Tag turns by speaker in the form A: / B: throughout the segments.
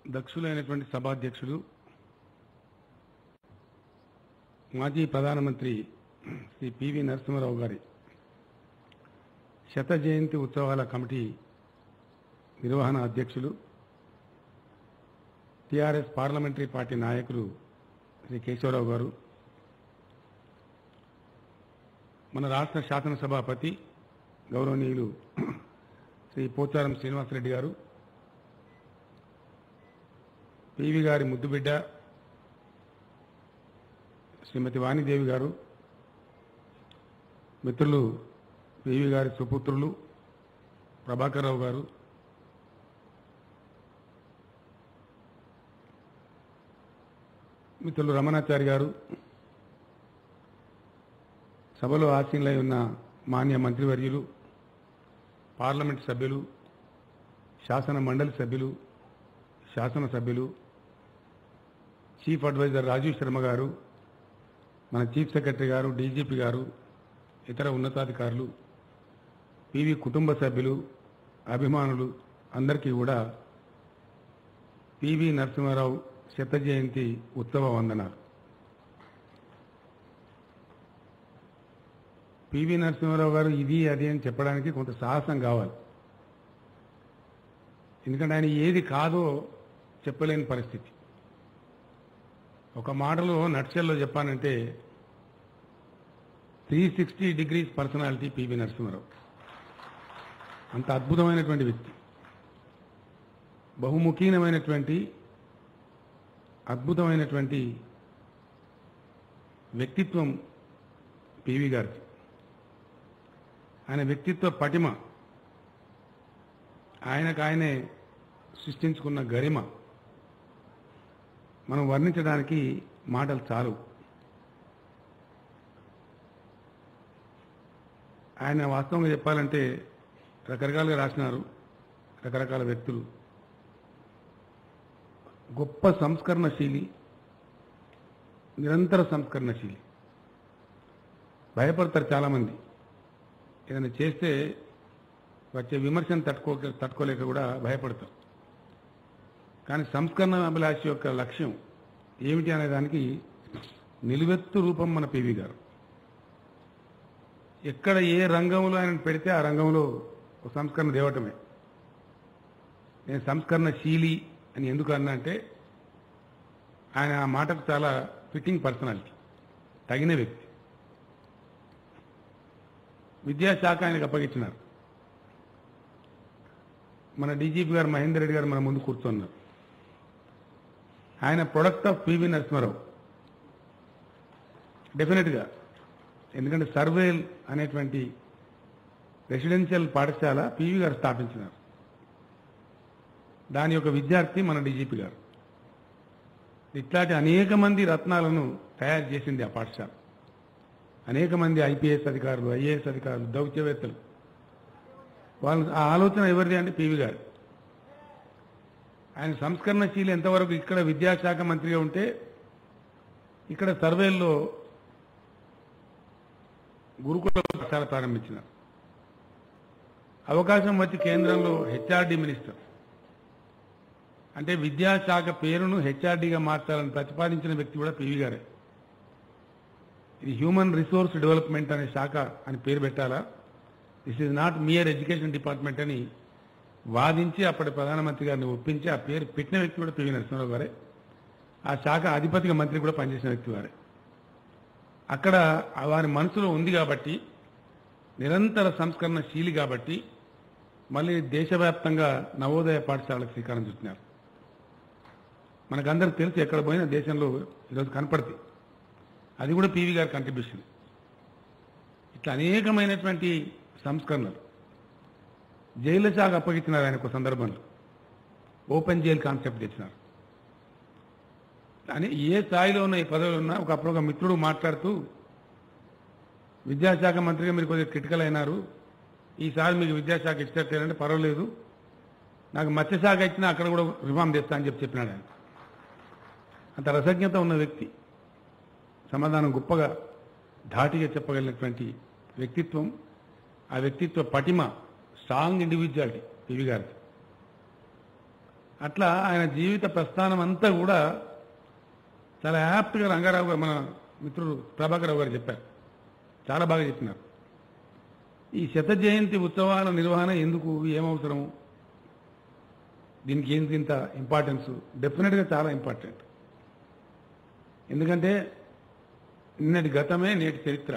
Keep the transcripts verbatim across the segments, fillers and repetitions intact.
A: దక్షులైనటువంటి సభాధ్యక్షులు మాజీ ప్రధానమంత్రి శ్రీ పివి నరసింహారావు గారి శత జయంతి ఉత్సవాల కమిటీ నిర్వహణ అధ్యక్షులు టీఆర్ఎస్ పార్లమెంటరీ పార్టీ నాయకులు శ్రీ కేశవరావు గారు, మన రాష్ట్ర శాసనసభాపతి గౌరవనీయులు శ్రీ పోచారం శ్రీనివాసరెడ్డి గారు, పివి గారి ముద్దుబిడ్డ శ్రీమతి వాణిదేవి గారు, మిత్రులు పివి గారి సుపుత్రులు ప్రభాకర్ రావు గారు, మిత్రులు రమణాచారి గారు, సభలో ఆసీనులై ఉన్న మాన్య మంత్రివర్యులు, పార్లమెంట్ సభ్యులు, శాసన మండలి సభ్యులు, శాసనసభ్యులు, చీఫ్ అడ్వైజర్ రాజీవ్ శర్మ గారు, మన చీఫ్ సెక్రటరీ గారు, డీజీపీ గారు, ఇతర ఉన్నతాధికారులు, పివి కుటుంబ సభ్యులు, అభిమానులు అందరికీ కూడా పివి నరసింహారావు శత జయంతి ఉత్సవ వందనాలు. పివి నరసింహారావు గారు ఇది అది అని చెప్పడానికి కొంత సాహసం కావాలి. ఎందుకంటే ఆయన ఏది కాదో చెప్పలేని పరిస్థితి. ఒక మాటలో నట్షెల్లో చెప్పానంటే three sixty degrees personality PV Narasimha Rao. అంత అద్భుతమైనటువంటి వ్యక్తి, బహుముఖీనమైనటువంటి అద్భుతమైనటువంటి వ్యక్తిత్వం పివి గారికి. ఆయన వ్యక్తిత్వ పటిమ, ఆయనకు ఆయనే సృష్టించుకున్న గరిమ మనం వర్ణించడానికి మాటలు చాలు. ఆయన వాస్తవంగా చెప్పాలంటే రకరకాలుగా రాసినారు రకరకాల వ్యక్తులు. గొప్ప సంస్కరణశీలి, నిరంతర సంస్కరణశీలి. భయపడతారు చాలామంది, ఏదైనా చేస్తే వచ్చే విమర్శను తట్టుకో తట్టుకోలేక కూడా భయపడతారు. కానీ సంస్కరణ అభిలాష యొక్క లక్ష్యం ఏమిటి అనే దానికి నిలువెత్తు రూపం మన పివి గారు. ఎక్కడ ఏ రంగంలో ఆయన పెడితే ఆ రంగంలో ఒక సంస్కరణ దేవటమే. నేను సంస్కరణశీలి అని ఎందుకు అన్నా అంటే ఆయన ఆ మాటకు చాలా ఫిట్టింగ్ పర్సనాలిటీ, తగిన వ్యక్తి. విద్యాశాఖ ఆయనకు అప్పగించినారు. మన డీజీపీ గారు మహేందర్ రెడ్డి గారు మన ముందు కూర్చున్నారు. ఆయన ప్రొడక్ట్ ఆఫ్ పివి నరసింహారావు డెఫినెట్గా. ఎందుకంటే సర్వేల్ అనేటువంటి రెసిడెన్షియల్ పాఠశాల పివి గారు స్థాపించినారు. దాని యొక్క విద్యార్థి మన డీజీపీ గారు. ఇట్లాంటి అనేక మంది రత్నాలను తయారు చేసింది ఆ పాఠశాల. అనేక మంది ఐపీఎస్ అధికారులు, ఐఏఎస్ అధికారులు, దౌత్యవేత్తలు. వాళ్ళ ఆ ఆలోచన ఎవరిది అంటే పివి గారు. ఆయన సంస్కరణశీలి ఎంతవరకు ఇక్కడ విద్యాశాఖ మంత్రిగా ఉంటే ఇక్కడ సర్వేల్లో గురుకుల పాఠశాల ప్రారంభించినారు. అవకాశం వచ్చి కేంద్రంలో హెచ్ఆర్డీ మినిస్టర్, అంటే విద్యాశాఖ పేరును హెచ్ఆర్డీగా మార్చాలని ప్రతిపాదించిన వ్యక్తి కూడా పివి గారే. ఇది హ్యూమన్ రిసోర్స్ డెవలప్మెంట్ అనే శాఖ అని పేరు పెట్టాలా, this is not mere education department అని వాదించి అప్పటి ప్రధానమంత్రి గారిని ఒప్పించి ఆ పేరు పెట్టిన వ్యక్తి కూడా పివి నరసింహారావు గారే. ఆ శాఖ అధిపతిగా మంత్రి కూడా పనిచేసిన వ్యక్తి వారే. అక్కడ వారి మనసులో ఉంది కాబట్టి, నిరంతర సంస్కరణశీలి కాబట్టి మళ్ళీ దేశవ్యాప్తంగా నవోదయ పాఠశాలకు శ్రీకారం చుట్టినారు. మనకందరికి తెలుసు, ఎక్కడ పోయినా దేశంలో ఈరోజు కనపడుతుంది. అది కూడా పివి గారి కంట్రిబ్యూషన్. ఇట్లా అనేకమైనటువంటి సంస్కరణలు. జైలు శాఖ అప్పగించినారు ఆయన ఒక సందర్భంలో, ఓపెన్ జైల్ కాన్సెప్ట్ తెచ్చినారు. అని ఏ స్థాయిలో ఉన్న ఈ పదవులు ఉన్నా ఒకప్పుడు ఒక మిత్రుడు మాట్లాడుతూ, విద్యాశాఖ మంత్రిగా మీరు కొద్దిగా క్రిటికల్ అయినారు, ఈసారి మీకు విద్యాశాఖ ఇచ్చేటంటే పర్వాలేదు, నాకు మత్స్యశాఖ ఇచ్చినా అక్కడ కూడా రిఫార్మ్ చేస్తా అని చెప్పి చెప్పినాడు ఆయన. అంత రసజ్ఞత ఉన్న వ్యక్తి, సమాధానం గొప్పగా ధాటిగా చెప్పగలిగినటువంటి వ్యక్తిత్వం. ఆ వ్యక్తిత్వ పటిమ, స్ట్రాంగ్ ఇండివిజువాలిటీ పివి గారి. అట్లా ఆయన జీవిత ప్రస్థానం అంతా కూడా చాలా యాప్ట్గా రంగారావు గారు మన మిత్రుడు ప్రభాకర్ రావు గారు చెప్పారు. చాలా బాగా చెప్పినారు. ఈ శత జయంతి ఉత్సవాల నిర్వహణ ఎందుకు, ఏమవసరము, దీనికి ఏంటి ఇంత ఇంపార్టెన్స్? డెఫినెట్గా చాలా ఇంపార్టెంట్. ఎందుకంటే నిన్నటి గతమే నేటి చరిత్ర.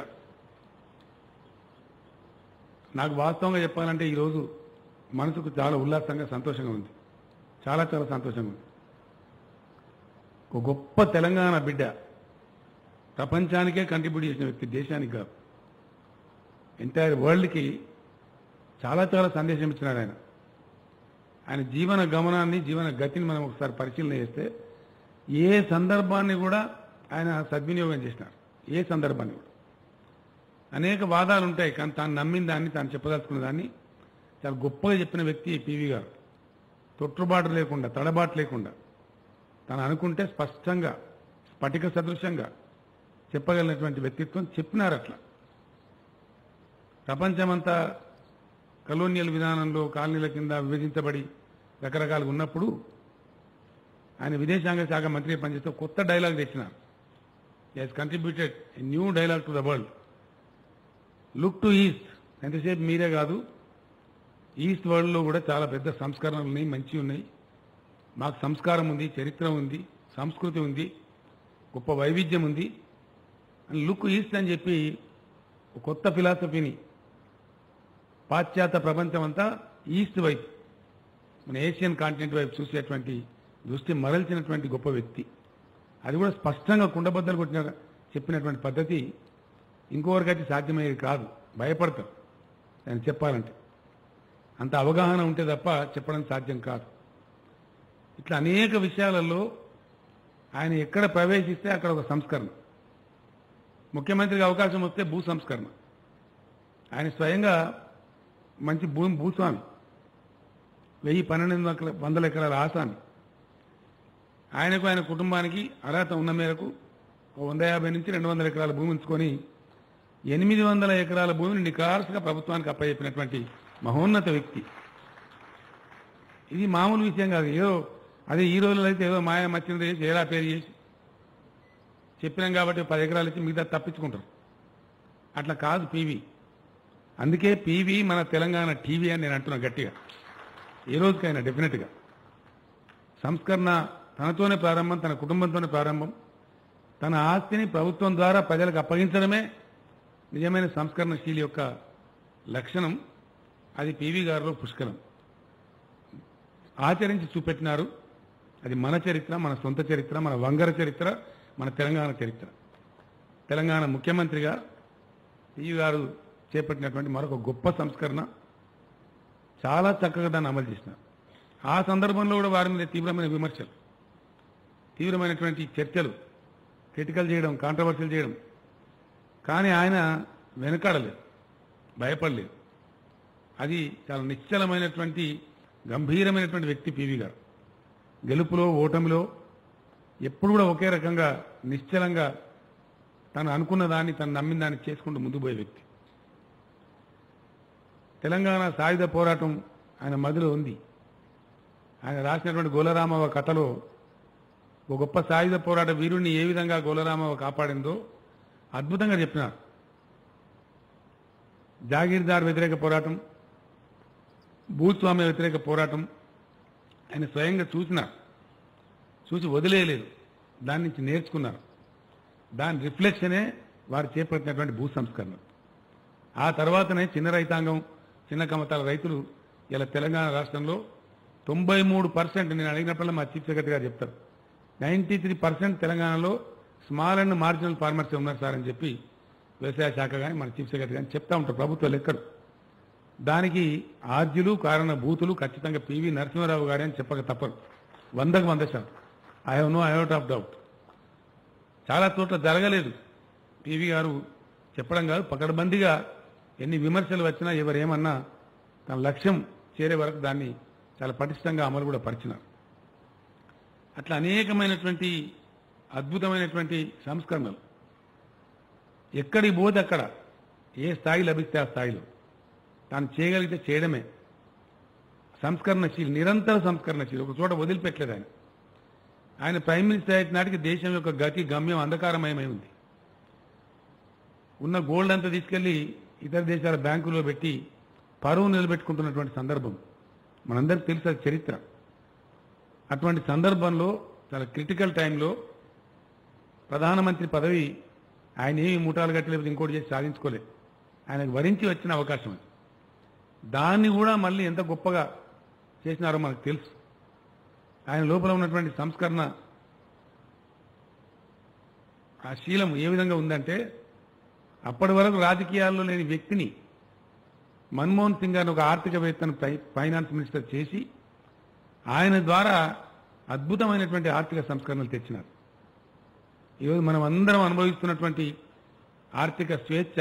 A: నాకు వాస్తవంగా చెప్పాలంటే ఈరోజు మనసుకు చాలా ఉల్లాసంగా సంతోషంగా ఉంది. చాలా చాలా సంతోషంగా ఉంది. ఒక గొప్ప తెలంగాణ బిడ్డ, ప్రపంచానికే కంట్రిబ్యూట్ చేసిన వ్యక్తి, దేశానికి కాదు ఎంటైర్ వరల్డ్కి చాలా చాలా సందేశం ఇచ్చినాడు ఆయన. ఆయన జీవన గమనాన్ని, జీవన గతిని మనం ఒకసారి పరిశీలన చేస్తే ఏ సందర్భాన్ని కూడా ఆయన సద్వినియోగం చేసినారు. ఏ సందర్భాన్ని కూడా అనేక వాదాలు ఉంటాయి, కానీ తాను నమ్మిన దాన్ని, తాను చెప్పదలుచుకున్న దాన్ని చాలా గొప్పగా చెప్పిన వ్యక్తి పివి గారు. తొట్టుబాటు లేకుండా, తడబాటు లేకుండా తను అనుకుంటే స్పష్టంగా, స్ఫటిక సదృశ్యంగా చెప్పగలిగినటువంటి వ్యక్తిత్వం. చెప్పినారు అట్లా. ప్రపంచమంతా కలోనియల్ విధానంలో కాలనీల కింద విభజించబడి రకరకాలుగా ఉన్నప్పుడు ఆయన విదేశాంగ శాఖ మంత్రిగా పనిచేస్తూ కొత్త డైలాగ్ తెచ్చినారు. He has contributed a new dialogue to the world. Look to east. ఎంతసేపు మీరే కాదు, ఈస్ట్ వరల్డ్లో కూడా చాలా పెద్ద సంస్కరణలు ఉన్నాయి, మంచి ఉన్నాయి. మాకు సంస్కారం ఉంది, చరిత్ర ఉంది, సంస్కృతి ఉంది, గొప్ప వైవిధ్యం ఉంది అని లుక్ ఈస్ట్ అని చెప్పి ఒక కొత్త ఫిలాసఫీని పాశ్చాత్య ప్రపంచం అంతా ఈస్ట్ వైపు, మన ఏషియన్ కాంటినెంట్ వైపు చూసేటువంటి దృష్టి మరల్చినటువంటి గొప్ప వ్యక్తి. అది కూడా స్పష్టంగా కుండబద్దలు కొట్టిన చెప్పినటువంటి పద్ధతి ఇంకొకరికైతే సాధ్యమయ్యేది కాదు. భయపడతారు ఆయన చెప్పాలంటే. అంత అవగాహన ఉంటే తప్ప చెప్పడం సాధ్యం కాదు. ఇట్లా అనేక విషయాలలో ఆయన ఎక్కడ ప్రవేశిస్తే అక్కడ ఒక సంస్కరణ. ముఖ్యమంత్రికి అవకాశం వస్తే భూ సంస్కరణ. ఆయన స్వయంగా మంచి భూమి భూస్వామి, వెయ్యి పన్నెండు వందల ఎకరాల ఆసామి. ఆయనకు ఆయన కుటుంబానికి అర్హత ఉన్న మేరకు వంద యాభై నుంచి రెండు వందల ఎకరాల భూమి ఉంచుకొని ఎనిమిది వందల ఎకరాల భూమిని నికార్సుగా ప్రభుత్వానికి అప్పచెప్పినటువంటి మహోన్నత వ్యక్తి. ఇది మామూలు విషయం కాదు. ఏదో అదే ఈ రోజుల్లో అయితే ఏదో మాయ మచ్చినది చేసి ఏలా పేరు చేసి చెప్పినాం కాబట్టి పది ఎకరాలు ఇచ్చి మిగతా తప్పించుకుంటారు. అట్లా కాదు పీవీ. అందుకే పీవీ మన తెలంగాణ టీవీ అని నేను అంటున్నా గట్టిగా. ఏ రోజుకైనా డెఫినెట్గా సంస్కరణ తనతోనే ప్రారంభం, తన కుటుంబంతోనే ప్రారంభం. తన ఆస్తిని ప్రభుత్వం ద్వారా ప్రజలకు అప్పగించడమే నిజమైన సంస్కరణశీలి యొక్క లక్షణం. అది పీవీ గారిలో పుష్కలం. ఆచరించి చూపెట్టినారు. అది మన చరిత్ర, మన సొంత చరిత్ర, మన వంగర చరిత్ర, మన తెలంగాణ చరిత్ర. తెలంగాణ ముఖ్యమంత్రిగా పీవీ గారు చేపట్టినటువంటి మరొక గొప్ప సంస్కరణ. చాలా చక్కగా దాన్ని అమలు చేసినారు. ఆ సందర్భంలో కూడా వారి మీద తీవ్రమైన విమర్శలు, తీవ్రమైనటువంటి చర్చలు, క్రిటికల్ చేయడం, కాంట్రవర్సీలు చేయడం. కానీ ఆయన వెనకాడలేదు, భయపడలేదు. అది చాలా నిశ్చలమైనటువంటి, గంభీరమైనటువంటి వ్యక్తి పీవీ గారు. గెలుపులో ఓటమిలో ఎప్పుడు కూడా ఒకే రకంగా నిశ్చలంగా తను అనుకున్న దాన్ని, తను నమ్మిన దాన్ని చేసుకుంటూ ముందుకు పోయే వ్యక్తి. తెలంగాణ సాయుధ పోరాటం ఆయన మదిలో ఉంది. ఆయన రాసినటువంటి గోలరామవ్వ కథలో ఒక గొప్ప సాయుధ పోరాట వీరుణ్ణి ఏ విధంగా గోలరామవ్వ కాపాడిందో అద్భుతంగా చెప్పినారు. జాగీర్దార్ వ్యతిరేక పోరాటం, భూస్వామ్య వ్యతిరేక పోరాటం ఆయన స్వయంగా చూసినారు. చూసి వదిలేయలేదు, దాని నుంచి నేర్చుకున్నారు. దాని రిఫ్లెక్షనే వారు చేపట్టినటువంటి భూ సంస్కరణ. ఆ తర్వాతనే చిన్న రైతాంగం, చిన్న కమతాల రైతులు ఇలా తెలంగాణ రాష్ట్రంలో తొంభై మూడు పర్సెంట్ నేను అడిగినప్పుడల్లా మా చీఫ్ సెక్రటరీ గారు చెప్తారు, నైంటీ త్రీ పర్సెంట్ తెలంగాణలో స్మాల్ అండ్ మార్జినల్ ఫార్మర్స్ ఉన్నారు సార్ అని చెప్పి వ్యవసాయ శాఖ కానీ మన చీఫ్ సెక్రటరీ కానీ చెప్తా ఉంటారు ప్రభుత్వ లెక్కలు. దానికి ఆద్యులు, కారణభూతులు ఖచ్చితంగా పివి నరసింహారావు గారే అని చెప్పక తప్పదు. వందకు వంద శాతం. I have no iota of doubt. చాలా చోట్ల జరగలేదు. పివి గారు చెప్పడం కాదు, పకడ్బందీగా ఎన్ని విమర్శలు వచ్చినా ఎవరేమన్నా తన లక్ష్యం చేరే వరకు దాన్ని చాలా పటిష్టంగా అమలు కూడా పరిచినారు. అట్లా అనేకమైనటువంటి అద్భుతమైనటువంటి సంస్కరణలు ఎక్కడికి పోతే అక్కడ, ఏ స్థాయి లభిస్తే ఆ స్థాయిలో తాను చేయగలిగితే చేయడమే. సంస్కరణశీలి, నిరంతర సంస్కరణశీలి, ఒక చోట వదిలిపెట్టలేదు ఆయన. ఆయన ప్రైమ్ మినిస్టర్ అయిన నాటికి దేశం యొక్క గతి గమ్యం అంధకారమయమై ఉంది. ఉన్న గోల్డ్ అంతా తీసుకెళ్లి ఇతర దేశాల బ్యాంకుల్లో పెట్టి పరువు నిలబెట్టుకుంటున్నటువంటి సందర్భం మనందరికీ తెలుసు చరిత్ర. అటువంటి సందర్భంలో చాలా క్రిటికల్ టైంలో ప్రధానమంత్రి పదవి ఆయన ఏమి మూటాలు కట్టలేదు, ఇంకోటి చేసి సాధించుకోలేదు. ఆయనకు వరించి వచ్చిన అవకాశం అది. దాన్ని కూడా మళ్ళీ ఎంత గొప్పగా చేసినారో మనకు తెలుసు. ఆయన లోపల ఉన్నటువంటి సంస్కరణ ఆ శీలం ఏ విధంగా ఉందంటే, అప్పటి వరకు రాజకీయాల్లో లేని వ్యక్తిని మన్మోహన్ సింగ్ గారిని ఒక ఆర్థికవేత్తను ఫైనాన్స్ మినిస్టర్ చేసి ఆయన ద్వారా అద్భుతమైనటువంటి ఆర్థిక సంస్కరణలు తెచ్చినారు. ఈరోజు మనం అందరం అనుభవిస్తున్నటువంటి ఆర్థిక స్వేచ్ఛ,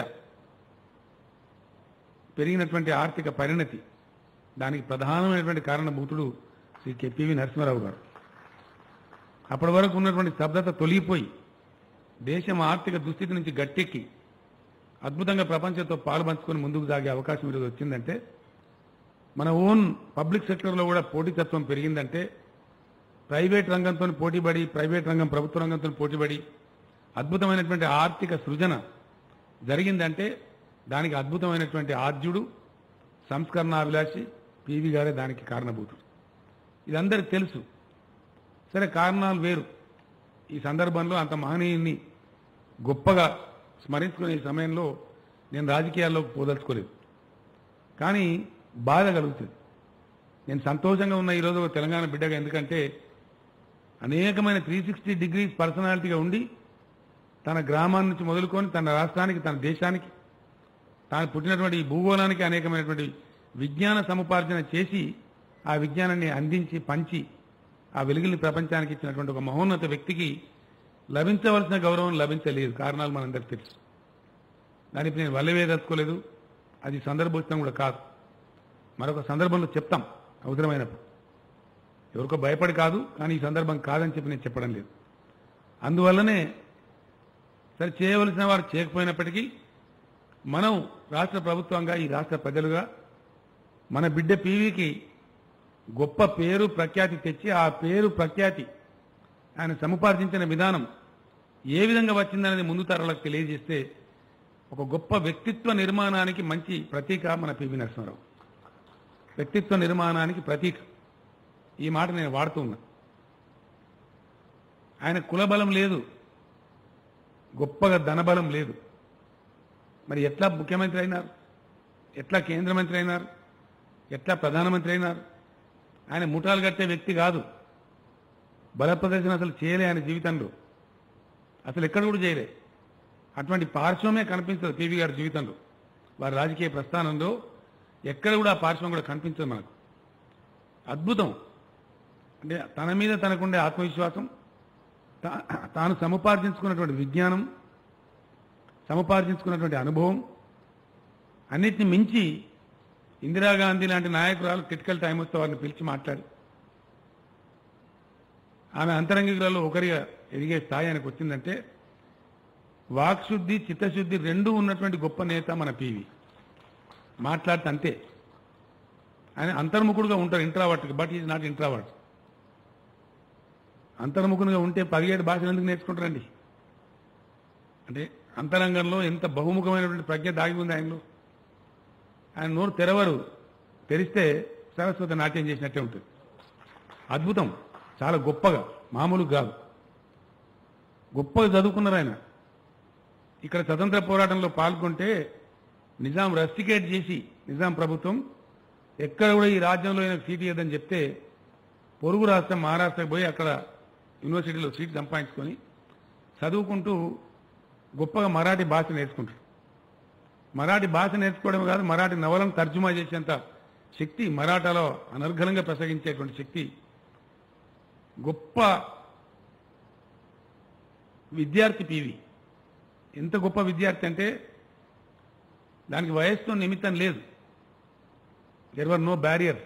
A: పెరిగినటువంటి ఆర్థిక పరిణతి, దానికి ప్రధానమైనటువంటి కారణభూతుడు శ్రీ పివి నరసింహారావు గారు. అప్పటి వరకు ఉన్నటువంటి స్తబ్దత తొలగిపోయి దేశం ఆర్థిక దుస్థితి నుంచి గట్టెక్కి అద్భుతంగా ప్రపంచంతో పాలు పంచుకొని ముందుకు సాగే అవకాశం ఈరోజు వచ్చిందంటే, మన ఓన్ పబ్లిక్ సెక్టర్లో కూడా పోటీతత్వం పెరిగిందంటే, ప్రైవేట్ రంగంతో పోటీపడి, ప్రైవేట్ రంగం ప్రభుత్వ రంగంతో పోటీపడి అద్భుతమైనటువంటి ఆర్థిక సృజన జరిగిందంటే దానికి అద్భుతమైనటువంటి ఆద్యుడు, సంస్కరణాభిలాషి పివి గారే దానికి కారణభూతుడు. ఇదందరికీ తెలుసు. సరే, కారణాలు వేరు. ఈ సందర్భంలో అంత మహనీయుని గొప్పగా స్మరించుకునే సమయంలో నేను రాజకీయాల్లోకి పోదలుచుకోలేదు. కానీ బాధ కలుగుతుంది. నేను సంతోషంగా ఉన్న ఈరోజు తెలంగాణ బిడ్డగా, ఎందుకంటే అనేకమైన త్రీ సిక్స్టీ డిగ్రీస్ పర్సనాలిటీగా ఉండి తన గ్రామాన్ని నుంచి మొదలుకొని తన రాష్ట్రానికి, తన దేశానికి, తాను పుట్టినటువంటి ఈ భూగోళానికి అనేకమైనటువంటి విజ్ఞాన సముపార్జన చేసి ఆ విజ్ఞానాన్ని అందించి పంచి ఆ వెలుగుల్ని ప్రపంచానికి ఇచ్చినటువంటి ఒక మహోన్నత వ్యక్తికి లభించవలసిన గౌరవం లభించలేదు. కారణాలు మనందరికీ తెలుసు. దానికి నేను వల్లవేదలుచుకోలేదు. అది సందర్భోచితం కూడా కాదు. మరొక సందర్భంలో చెప్తాం అవసరమైనప్పుడు. ఎవరికో భయపడి కాదు, కానీ ఈ సందర్భం కాదని చెప్పి నేను చెప్పడం లేదు. అందువల్లనే సరే, చేయవలసిన వారు చేయకపోయినప్పటికీ మనం రాష్ట్ర ప్రభుత్వంగా, ఈ రాష్ట్ర ప్రజలుగా మన బిడ్డ పీవీకి గొప్ప పేరు ప్రఖ్యాతి తెచ్చి, ఆ పేరు ప్రఖ్యాతి ఆయన సముపార్జించిన విధానం ఏ విధంగా వచ్చిందనేది ముందు తరాలకు తెలియజేస్తే ఒక గొప్ప వ్యక్తిత్వ నిర్మాణానికి మంచి ప్రతీక మన పివి నరసింహారావు. వ్యక్తిత్వ నిర్మాణానికి ప్రతీక. ఈ మాట నేను వాడుతూ ఉన్నా. ఆయన కులబలం లేదు, గొప్పగా ధనబలం లేదు. మరి ఎట్లా ముఖ్యమంత్రి అయినారు? ఎట్లా కేంద్ర మంత్రి అయినారు? ఎట్లా ప్రధానమంత్రి అయినారు? ఆయన ముఠాలు కట్టే వ్యక్తి కాదు. బల ప్రదర్శన అసలు చేయలే ఆయన జీవితంలో, అసలు ఎక్కడ కూడా చేయలే. అటువంటి పార్శ్వమే కనిపించదు పివి గారి జీవితంలో. వారి రాజకీయ ప్రస్థానంలో ఎక్కడ కూడా ఆ పార్శ్వం కూడా కనిపించదు మనకు. అద్భుతం. అంటే తన మీద తనకుండే ఆత్మవిశ్వాసం, తాను సముపార్జించుకున్నటువంటి విజ్ఞానం, సముపార్జించుకున్నటువంటి అనుభవం, అన్నిటిని మించి ఇందిరాగాంధీ లాంటి నాయకురాలు క్రిటికల్ టైం వస్తే వారిని పిలిచి మాట్లాడి ఆమె అంతరంగికులలో ఒకరిగా ఎదిగే స్థాయి ఆయనకు వచ్చిందంటే, వాక్శుద్ధి, చిత్తశుద్ధి రెండూ ఉన్నటువంటి గొప్ప నేత మన పివి. మాట్లాడితే అంతే. ఆయన అంతర్ముఖుడుగా ఉంటారు, introvert, but is not introvert. అంతర్ముఖునిగా ఉంటే పదిహేడు భాషలు ఎందుకు నేర్చుకుంటారండి? అంటే అంతరంగంలో ఎంత బహుముఖమైనటువంటి ప్రజ్ఞ దాగి ఉంది ఆయనలో. ఆయన నోరు తెరవరు, తెరిస్తే సరస్వతి నాట్యం చేసినట్టే ఉంటుంది. అద్భుతం. చాలా గొప్పగా, మామూలు కాదు. గొప్పగా చదువుకున్నారు ఆయన. ఇక్కడ స్వతంత్ర పోరాటంలో పాల్గొంటే నిజాం రస్టికేట్ చేసి, నిజాం ప్రభుత్వం ఎక్కడ కూడా ఈ రాజ్యంలో ఆయన సీట్ ఇవ్వదని చెప్తే పొరుగు రాష్ట్రం మహారాష్ట్రకి పోయి అక్కడ యూనివర్సిటీలో సీట్ సంపాదించుకొని చదువుకుంటూ గొప్పగా మరాఠీ భాష నేర్చుకుంటారు. మరాఠీ భాష నేర్చుకోవడం కాదు, మరాఠీ నవలను తర్జుమా చేసేంత శక్తి, మరాఠాలో అనర్ఘలంగా ప్రసంగించేటువంటి శక్తి, గొప్ప విద్యార్థి పివి. ఎంత గొప్ప విద్యార్థి అంటే దానికి వయస్సుతో నిమిత్తం లేదు. There were no barrier.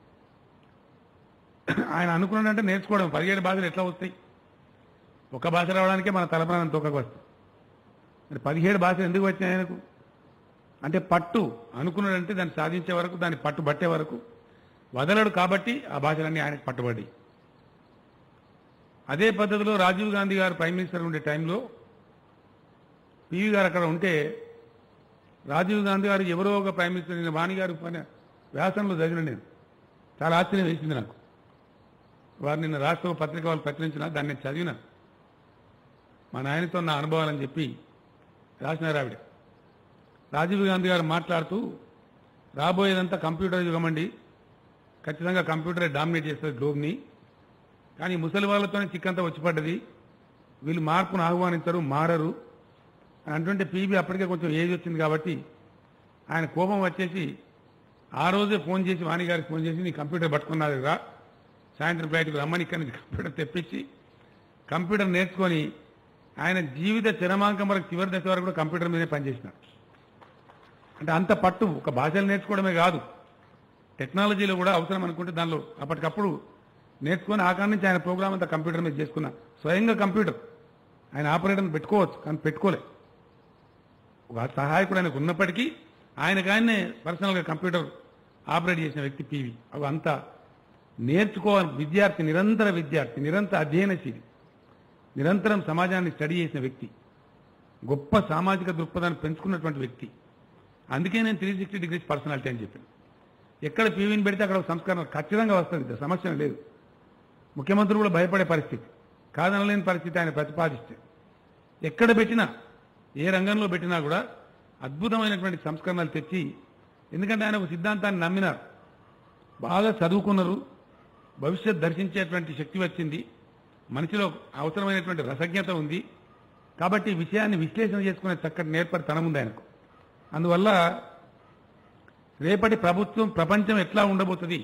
A: ఆయన అనుకున్నాడంటే నేర్చుకోవడం. పదిహేడు భాషలు ఎట్లా వస్తాయి? ఒక భాష రావడానికే మన తలప్రాణం తోకకు వస్తుంది. మరి పదిహేడు భాషలు ఎందుకు వచ్చినాయి ఆయనకు? అంటే పట్టు. అనుకున్నాడంటే దాన్ని సాధించే వరకు, దాన్ని పట్టు పట్టే వరకు వదలడు కాబట్టి ఆ భాషలన్నీ ఆయనకు పట్టుబడి. అదే పద్ధతిలో రాజీవ్ గాంధీ గారు ప్రైమ్ మినిస్టర్ ఉండే టైంలో పివి గారు అక్కడ ఉంటే రాజీవ్ గాంధీ గారు ఎవరో ఒక ప్రైమ్ మినిస్టర్ నేను వాణి గారు పని వ్యాసంలో చదివిన నేను చాలా ఆశ్చర్యం వేసింది నాకు. వారు నిన్న రాష్ట్ర పత్రిక వాళ్ళు ప్రచురించిన దాన్ని నేను చదివిన మా నాయనతో నా అనుభవాలని చెప్పి రాసినారు ఆవిడ. రాజీవ్ గాంధీ గారు మాట్లాడుతూ రాబోయేదంతా కంప్యూటర్ యుగమండి, ఖచ్చితంగా కంప్యూటరే డామినేట్ చేస్తుంది గ్లోబ్ని, కానీ ముసలి వాళ్ళతోనే చిక్కంతా వచ్చి పడ్డది, వీళ్ళు మార్పును ఆహ్వానించరు మారరు అని అంటుంటే పీబీ అప్పటికే కొంచెం ఏజ్ వచ్చింది కాబట్టి ఆయన కోపం వచ్చేసి ఆ రోజే ఫోన్ చేసి వాణి గారికి ఫోన్ చేసి నీ కంప్యూటర్ పట్టుకున్నది రా, సాయంత్రం ఫ్లైట్కి రమ్మని ఇక్కడి నుంచి కంప్యూటర్ తెప్పించి కంప్యూటర్ నేర్చుకొని ఆయన జీవిత చరమాంకం వరకు చివరి దశ వరకు కూడా కంప్యూటర్ మీదే పనిచేసినారు. అంటే అంత పట్టు ఒక భాషలు నేర్చుకోవడమే కాదు, టెక్నాలజీలో కూడా అవసరం అనుకుంటే దానిలో అప్పటికప్పుడు నేర్చుకొని ఆ కాడి నుంచి ఆయన ప్రోగ్రామ్ అంతా కంప్యూటర్ మీద చేసుకున్న స్వయంగా కంప్యూటర్ ఆయన ఆపరేటర్ని పెట్టుకోవచ్చు కానీ పెట్టుకోలే. ఒక సహాయకుడు ఆయనకు ఉన్నప్పటికీ ఆయనకు ఆయనే పర్సనల్గా కంప్యూటర్ ఆపరేట్ చేసిన వ్యక్తి పీవీ. అవి అంతా నేర్చుకోవాలి. విద్యార్థి నిరంతర విద్యార్థి నిరంతర అధ్యయనశీలి, నిరంతరం సమాజాన్ని స్టడీ చేసిన వ్యక్తి, గొప్ప సామాజిక దృక్పథాన్ని పెంచుకున్నటువంటి వ్యక్తి. అందుకే నేను త్రీ సిక్స్టీ డిగ్రీస్ పర్సనాలిటీ అని చెప్పాను. ఎక్కడ పీవీని పెడితే అక్కడ ఒక సంస్కరణ ఖచ్చితంగా వస్తుంది, సమస్య లేదు. ముఖ్యమంత్రులు కూడా భయపడే పరిస్థితి, కాదనలేని పరిస్థితి ఆయన ప్రతిపాదిస్తే. ఎక్కడ పెట్టినా ఏ రంగంలో పెట్టినా కూడా అద్భుతమైనటువంటి సంస్కరణలు తెచ్చి, ఎందుకంటే ఆయన ఒక సిద్ధాంతాన్ని నమ్మినారు, బాగా చదువుకున్నారు, భవిష్యత్ దర్శించేటువంటి శక్తి వచ్చింది, మనిషిలో అవసరమైనటువంటి రసజ్ఞత ఉంది కాబట్టి విషయాన్ని విశ్లేషణ చేసుకునే చక్కటి నేర్పరితనం ఉంది ఆయనకు. అందువల్ల రేపటి ప్రభుత్వం ప్రపంచం ఎట్లా ఉండబోతుంది,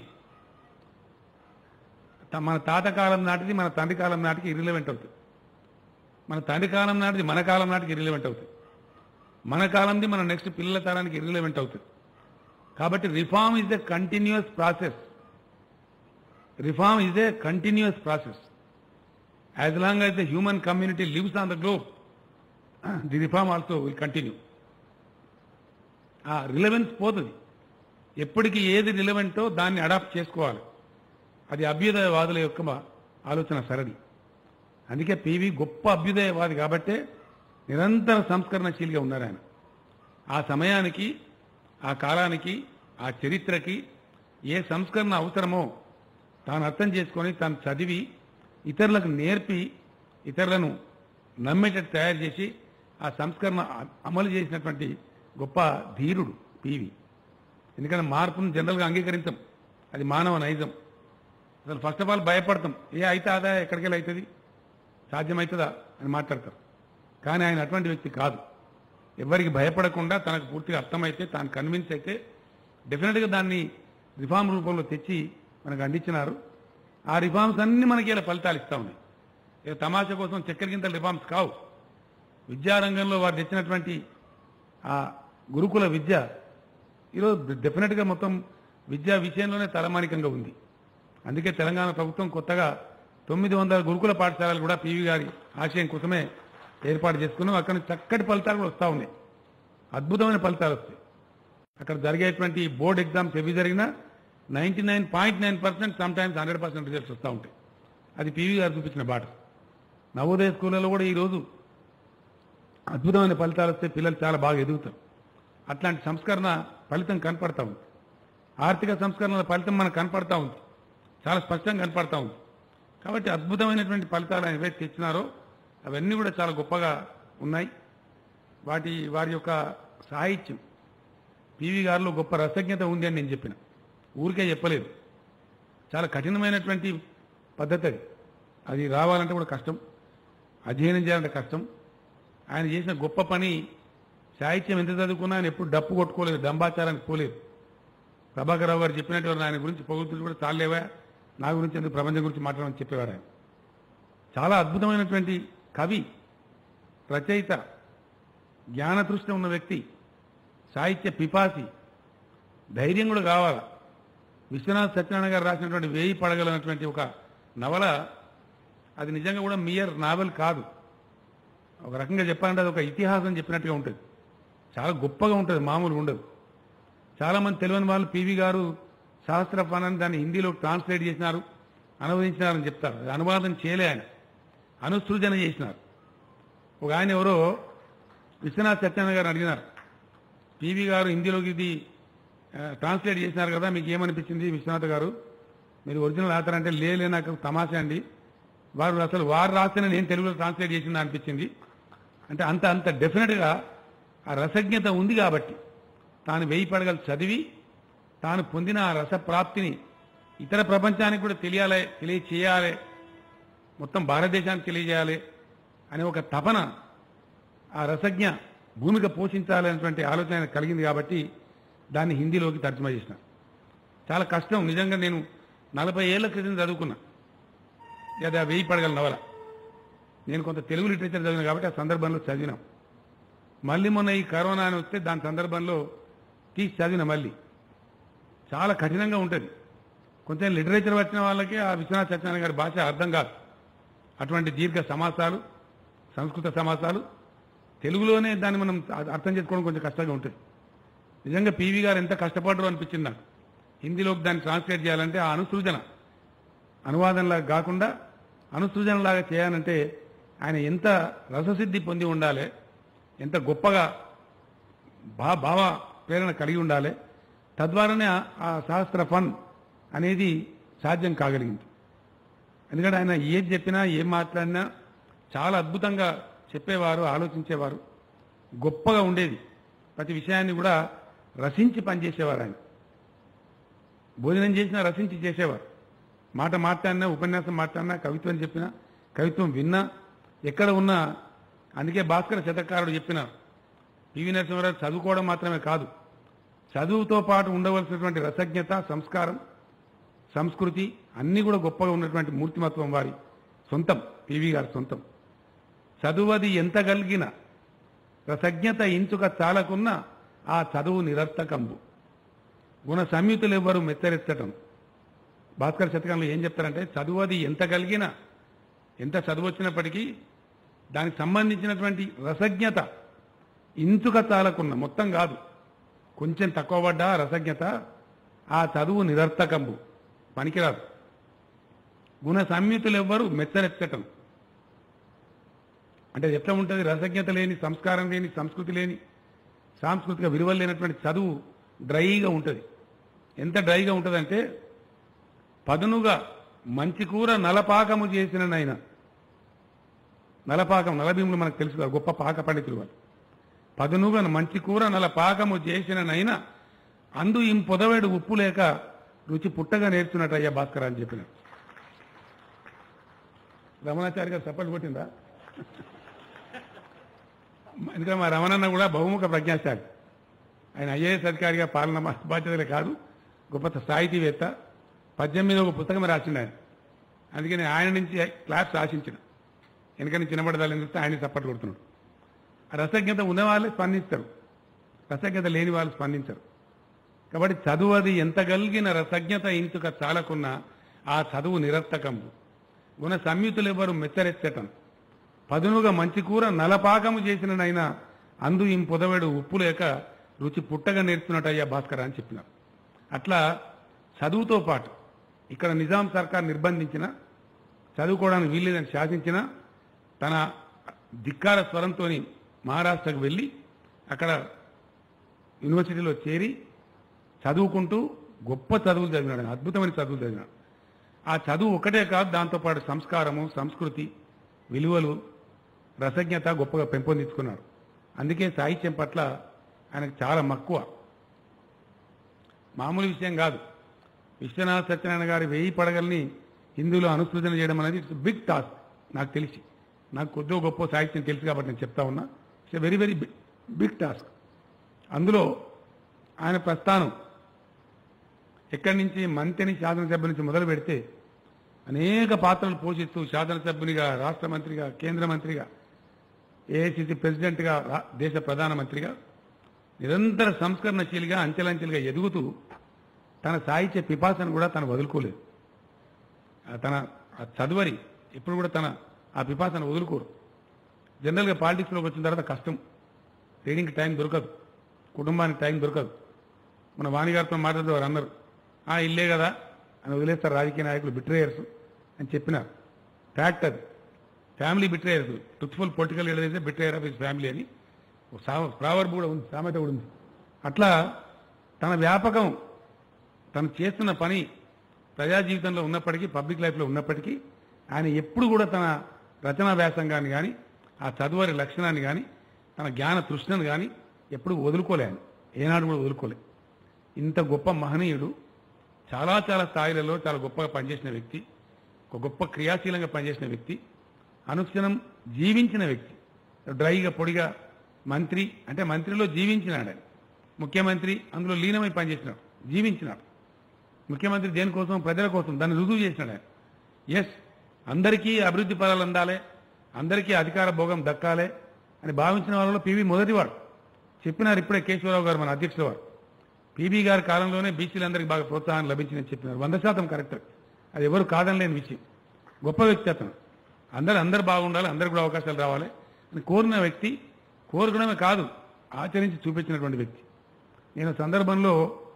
A: మన తాత కాలం నాటిది మన తండ్రి కాలం నాటికి ఇర్రిలవెంట్ అవుతుంది, మన తండ్రి కాలం నాటిది మన కాలం నాటికి ఇర్రిలవెంట్ అవుతుంది, మన కాలంది మన నెక్స్ట్ పిల్లల తరానికి ఇర్రిలవెంట్ అవుతుంది. కాబట్టి reform is a continuous process. Reform is a continuous process. As long as the human community lives on the globe, the reform also will continue. ఆ రిలవెన్స్ పోతుంది. ఎప్పటికీ ఏది రిలవెంటో దాన్ని అడాప్ట్ చేసుకోవాలి. అది అభ్యుదయవాదుల యొక్క ఆలోచన సరళి. అందుకే పీవీ గొప్ప అభ్యుదయవాది కాబట్టే నిరంతర సంస్కరణశీలిగా ఉన్నారు ఆయన. ఆ సమయానికి, ఆ కాలానికి, ఆ చరిత్రకి ఏ సంస్కరణ అవసరమో తాను అర్థం చేసుకొని తాను చదివి ఇతరులకు నేర్పి ఇతరులను నమ్మేటట్టు తయారు చేసి ఆ సంస్కరణ అమలు చేసినటువంటి గొప్ప ధీరుడు పీవీ. ఎందుకంటే మార్పును జనరల్గా అంగీకరించం, అది మానవ నైజం. అసలు ఫస్ట్ ఆఫ్ ఆల్ భయపడతాం, ఏ అయితే అదా ఎక్కడికెళ్ళి అవుతుంది, సాధ్యమవుతుందా అని మాట్లాడతారు. కానీ ఆయన అటువంటి వ్యక్తి కాదు. ఎవరికి భయపడకుండా తనకు పూర్తిగా అర్థమైతే, తాను కన్విన్స్ అయితే డెఫినెట్గా దాన్ని రిఫార్మ్ రూపంలో తెచ్చి మనకు అందించినారు. ఆ రిఫార్మ్స్ అన్ని మనకి ఇలా ఫలితాలు ఇస్తూ ఉన్నాయి. ఇక తమాషా కోసం చక్కెర గింతల రిఫార్మ్స్ కావు. విద్యారంగంలో వారు తెచ్చినటువంటి ఆ గురుకుల విద్య ఈరోజు డెఫినెట్గా మొత్తం విద్యా విషయంలోనే తలమానికంగా ఉంది. అందుకే తెలంగాణ ప్రభుత్వం కొత్తగా తొమ్మిది వందల గురుకుల పాఠశాలలు కూడా పీవీ గారి ఆశయం కోసమే ఏర్పాటు చేసుకున్నాం. అక్కడ చక్కటి ఫలితాలు కూడా వస్తూ ఉన్నాయి, అద్భుతమైన ఫలితాలు వస్తాయి. అక్కడ జరిగేటువంటి బోర్డు ఎగ్జామ్స్ ఎవి జరిగినా ninety nine point nine percent some times hundred percent results వస్తూ ఉంటాయి. అది పీవీ గారు చూపించిన బాట. నవోదయ స్కూళ్ళలో కూడా ఈరోజు అద్భుతమైన ఫలితాలు వస్తే పిల్లలు చాలా బాగా ఎదుగుతారు. అట్లాంటి సంస్కరణ ఫలితం కనపడతా ఉంది. ఆర్థిక సంస్కరణల ఫలితం మనకు కనపడతా ఉంది, చాలా స్పష్టంగా కనపడతా ఉంది. కాబట్టి అద్భుతమైనటువంటి ఫలితాలు ఆయన ఏవైతే తెచ్చినారో అవన్నీ కూడా చాలా గొప్పగా ఉన్నాయి. వాటి వారి యొక్క సాహిత్యం పీవీ గారిలో గొప్ప రసజ్ఞత ఉంది అని నేను చెప్పిన, ఊరికే చెప్పలేదు. చాలా కఠినమైనటువంటి పద్ధతి అది. అది రావాలంటే కూడా కష్టం, అధ్యయనం చేయాలంటే కష్టం. ఆయన చేసిన గొప్ప పని, సాహిత్యం ఎంత చదువుకున్నా ఆయన ఎప్పుడు డప్పు కొట్టుకోలేదు, దంబాచారానికి పోలేదు. ప్రభాకరరావు గారు చెప్పినట్టు ఆయన గురించి పొగుడుతులు కూడా చాలేవా, నా గురించి ఎందుకు ప్రపంచం గురించి మాట్లాడమని చెప్పేవారు ఆయన. చాలా అద్భుతమైనటువంటి కవి, రచయిత, జ్ఞానతృష్ణ ఉన్న వ్యక్తి, సాహిత్య పిపాసి, ధైర్యం కూడా కావాలా. విశ్వనాథ్ సత్యనారాయణ గారు రాసినటువంటి వేయి పడగలన్నటువంటి ఒక నవల, అది నిజంగా కూడా మియర్ నావెల్ కాదు. ఒక రకంగా చెప్పాలంటే అది ఒక ఇతిహాసం చెప్పినట్టుగా ఉంటుంది, చాలా గొప్పగా ఉంటుంది, మామూలుగా ఉండదు. చాలామంది తెలియని వాళ్ళు పీవీ గారు సహస్ర ఫన్ అని దాన్ని హిందీలోకి ట్రాన్స్లేట్ చేసినారు, అనువదించినారని చెప్తారు. అనువాదం చేయలే ఆయన, అనుసృజన చేసినారు. ఒక ఆయన ఎవరో విశ్వనాథ్ సత్యనారాయణ గారు అడిగినారు, పివి గారు హిందీలోకి ఇది ట్రాన్స్లేట్ చేసినారు కదా, మీకు ఏమనిపించింది విశ్వనాథ్ గారు, మీరు ఒరిజినల్ ఆతారంటే లేలే, నాకు తమాషా అండి, వారు అసలు వారు రాస్తేనే నేను తెలుగులో ట్రాన్స్లేట్ చేసిందా అనిపించింది. అంటే అంత అంత డెఫినెట్గా ఆ రసజ్ఞత ఉంది కాబట్టి తాను వెయ్యి పడగలు చదివి తాను పొందిన ఆ రసప్రాప్తిని ఇతర ప్రపంచానికి కూడా తెలియాలి, తెలియచేయాలి, మొత్తం భారతదేశానికి తెలియజేయాలి అనే ఒక తపన, ఆ రసజ్ఞ భూమిక పోషించాలి అనేటువంటి ఆలోచన ఆయనకు కలిగింది కాబట్టి దాన్ని హిందీలోకి తర్జుమా చేసిన. చాలా కష్టం నిజంగా. నేను నలభై ఏళ్ల క్రితం చదువుకున్నా అది ఆ వెయ్యి పడగల నవల. నేను కొంత తెలుగు లిటరేచర్ చదివిన కాబట్టి ఆ సందర్భంలో చదివినాం. మళ్ళీ మొన్న ఈ కరోనా అని వస్తే దాని సందర్భంలో తీసి చదివిన. మళ్ళీ చాలా కఠినంగా ఉంటుంది. కొంచెం లిటరేచర్ వచ్చిన వాళ్ళకి ఆ విశ్వనాథ సత్యనారాయణ గారి భాష అర్థం కాదు. అటువంటి దీర్ఘ సమాసాలు, సంస్కృత సమాసాలు తెలుగులోనే దాన్ని మనం అర్థం చేసుకోవడం కొంచెం కష్టంగా ఉంటుంది. నిజంగా పివి గారు ఎంత కష్టపడరు అనిపించింది నాకు. హిందీలోకి దాన్ని ట్రాన్స్లేట్ చేయాలంటే ఆ అనుసృజన, అనువాదంలాగా కాకుండా అనుసృజనలాగా చేయాలంటే ఆయన ఎంత రససిద్ధి పొంది ఉండాలి, ఎంత గొప్పగా భా భావ ప్రేరణ కలిగి ఉండాలి. తద్వారానే ఆ సహస్ర ఫన్ అనేది సాధ్యం కాగలిగింది. ఎందుకంటే ఆయన ఏది చెప్పినా ఏం మాట్లాడినా చాలా అద్భుతంగా చెప్పేవారు, ఆలోచించేవారు, గొప్పగా ఉండేది. ప్రతి విషయాన్ని కూడా రసించి పనిచేసేవారు. ఆయన భోజనం చేసినా రసించి చేసేవారు. మాట మాట్లాడినా, ఉపన్యాసం మాట్లాడినా, కవిత్వం చెప్పినా, కవిత్వం విన్నా, ఎక్కడ ఉన్నా. అందుకే భాస్కర శతకారుడు చెప్పినారు, పివి నరసింహారావు చదువుకోవడం మాత్రమే కాదు, చదువుతో పాటు ఉండవలసినటువంటి రసజ్ఞత, సంస్కారం, సంస్కృతి అన్నీ కూడా గొప్పగా ఉన్నటువంటి మూర్తిమత్వం వారి సొంతం, పివి గారి సొంతం. చదువది ఎంత కలిగిన రసజ్ఞత ఇంచుక చాలకున్న ఆ చదువు నిరర్థకంబు, గుణ సంయుతులు ఎవ్వరు మెత్తరెత్తటం. భాస్కర శతకంలో ఏం చెప్తారంటే, చదువది ఎంత కలిగిన, ఎంత చదువు వచ్చినప్పటికీ దానికి సంబంధించినటువంటి రసజ్ఞత ఇంచుక చాలకున్న, మొత్తం కాదు, కొంచెం తక్కువ పడ్డా రసజ్ఞత, ఆ చదువు నిరర్థకంబు, పనికిరాదు. గుణ సంయుతులు ఎవ్వరు మెత్తరెత్తటం అంటే ఎట్లా ఉంటుంది? రసజ్ఞత లేని, సంస్కారం లేని, సంస్కృతి లేని, సాంస్కృతిక విలువలు లేనటువంటి చదువు డ్రైగా ఉంటుంది. ఎంత డ్రైగా ఉంటుందంటే, పదునుగా మంచి కూర నలపాకము చేసిన నైనా, నలపాకం నలభీములు మనకు తెలుసు కదా, గొప్ప పాక పండితులు వాళ్ళు. పదునుగా మంచి కూర నలపాకము చేసిన నైనా అందు ఇం పొదవేడు ఉప్పు లేక రుచి పుట్టగా నేర్చున్నట్టు అయ్యా భాస్కర్ అని చెప్పిన. రమణాచారి గారు సపోర్ట్ కొట్టిందా? ఎందుకంటే మా రమణన్న కూడా బహుముఖ ప్రజ్ఞాశాలి. ఆయన ఐఏఎస్ అధికారిగా పాలన బాధ్యతలే కాదు, గొప్ప సాహితీవేత్త. పద్యం మీద ఒక పుస్తకం రాసిండు ఆయన. అందుకని ఆయన నుంచి క్లాప్స్ ఆశించిన, ఎందుకని చిన్నబడదాలని చూస్తే ఆయన సపోర్ట్ కొడుతున్నాడు. ఆ రసజ్ఞత ఉన్న వాళ్ళే స్పందిస్తారు, రసజ్ఞత లేని వాళ్ళు స్పందించరు. కాబట్టి చదువు అది ఎంత కలిగిన రసజ్ఞత ఇంచుక చాలకున్న ఆ చదువు నిరర్థకంబు, గుణ సంయుతులు ఎవరు మెచ్చరెచ్చటం, పదునుగా మంచి కూర నలపాకము చేసిననైనా అందు ఇం పొదవేడు ఉప్పు లేక రుచి పుట్టగా నేర్చున్నట్టయ్యా భాస్కర్ అని చెప్పినారు. అట్లా చదువుతో పాటు ఇక్కడ నిజాం సర్కార్ నిర్బంధించిన, చదువుకోవడానికి వీల్లేదని శాసించిన, తన ధిక్కార స్వరంతో మహారాష్ట్రకు వెళ్ళి అక్కడ యూనివర్సిటీలో చేరి చదువుకుంటూ గొప్ప చదువులు చదివినాడు, అద్భుతమైన చదువులు చదివినాడు. ఆ చదువు ఒకటే కాదు, దాంతోపాటు సంస్కారము, సంస్కృతి, విలువలు, రసజ్ఞత గొప్పగా పెంపొందించుకున్నాడు. అందుకే సాహిత్యం పట్ల ఆయనకు చాలా మక్కువ. మామూలు విషయం కాదు. విశ్వనాథ సత్యనారాయణ గారి వెయ్యి పడగల్ని హిందీలో అనుసృజన చేయడం అనేది ఇట్స్ బిగ్ టాస్క్. నాకు తెలిసి, నాకు కొద్దిగా గొప్ప సాహిత్యం తెలుసు కాబట్టి నేను చెప్తా ఉన్నా. It's very very big big task. అందులో ఆయన ప్రస్థానం ఎక్కడి నుంచి మంత్రిని, శాసనసభ్యుల నుంచి మొదలు పెడితే అనేక పాత్రలు పోషిస్తూ శాసనసభ్యునిగా, రాష్ట్ర మంత్రిగా, కేంద్ర మంత్రిగా, ఏఐసిసి ప్రెసిడెంట్గా, దేశ ప్రధానమంత్రిగా నిరంతర సంస్కరణశీలిగా అంచెలంచెలుగా ఎదుగుతూ తన సాహిత్య పిపాసను కూడా తను వదులుకోలేదు. తన చదువరి ఎప్పుడు కూడా తన ఆ పిపాసను వదులుకోరు. జనరల్గా పాలిటిక్స్లోకి వచ్చిన తర్వాత కష్టం, రీడింగ్కి టైం దొరకదు, కుటుంబానికి టైం దొరకదు. మన వాణిగారితో మాట్లాడితే వారు అన్నారు, ఆ ఇల్లే కదా అని వదిలేస్తారు రాజకీయ నాయకులు, బిట్రేయర్స్ అని చెప్పినారు. ఫ్యాక్ట్ అది. Family betrayers, truthful political leader అయితే బిట్రేయర్ ఆఫ్ హిస్ ఫ్యామిలీ అని ప్రావర్బ్ కూడా ఉంది, సామెత కూడా ఉంది. అట్లా తన వ్యాపకం, తను చేస్తున్న పని ప్రజా జీవితంలో ఉన్నప్పటికీ, పబ్లిక్ లైఫ్లో ఉన్నప్పటికీ ఆయన ఎప్పుడు కూడా తన రచనా వ్యాసంగాన్ని కానీ, ఆ చదువరి లక్షణాన్ని కానీ, తన జ్ఞాన తృష్ణను కానీ ఎప్పుడు వదులుకోలే. ఆయన ఏనాడు కూడా వదులుకోలే. ఇంత గొప్ప మహనీయుడు, చాలా చాలా స్థాయిలలో చాలా గొప్పగా పనిచేసిన వ్యక్తి, ఒక గొప్ప క్రియాశీలంగా పనిచేసిన వ్యక్తి, అనుక్షణం జీవించిన వ్యక్తి. డ్రైగా పొడిగా మంత్రి అంటే మంత్రిలో జీవించినాడు ఆయన. ముఖ్యమంత్రి అందులో లీనమై పనిచేసినాడు, జీవించినాడు. ముఖ్యమంత్రి దేనికోసం? ప్రజల కోసం. దాన్ని రుజువు చేసినాడు ఆయన. ఎస్, అందరికీ అభివృద్ధి ఫలాలు అందాలి, అందరికీ అధికార భోగం దక్కాలి అని భావించిన వాళ్ళలో పీవీ మొదటివాడు. చెప్పినారు ఇప్పుడే కేశవరావు గారు, మన అధ్యక్షుల వారు. పీబీ గారి కాలంలోనే బీసీలందరికీ బాగా ప్రోత్సాహం లభించిందని చెప్పినారు. వంద శాతం కరెక్ట్. అది ఎవరు కాదనలేని విషయం. గొప్ప వ్యక్తి అతను. అందరూ అందరు బాగుండాలి, అందరికి కూడా అవకాశాలు రావాలి అని కోరిన వ్యక్తి. కోరుకోవడమే కాదు, ఆచరించి చూపించినటువంటి వ్యక్తి. నేను సందర్భంలో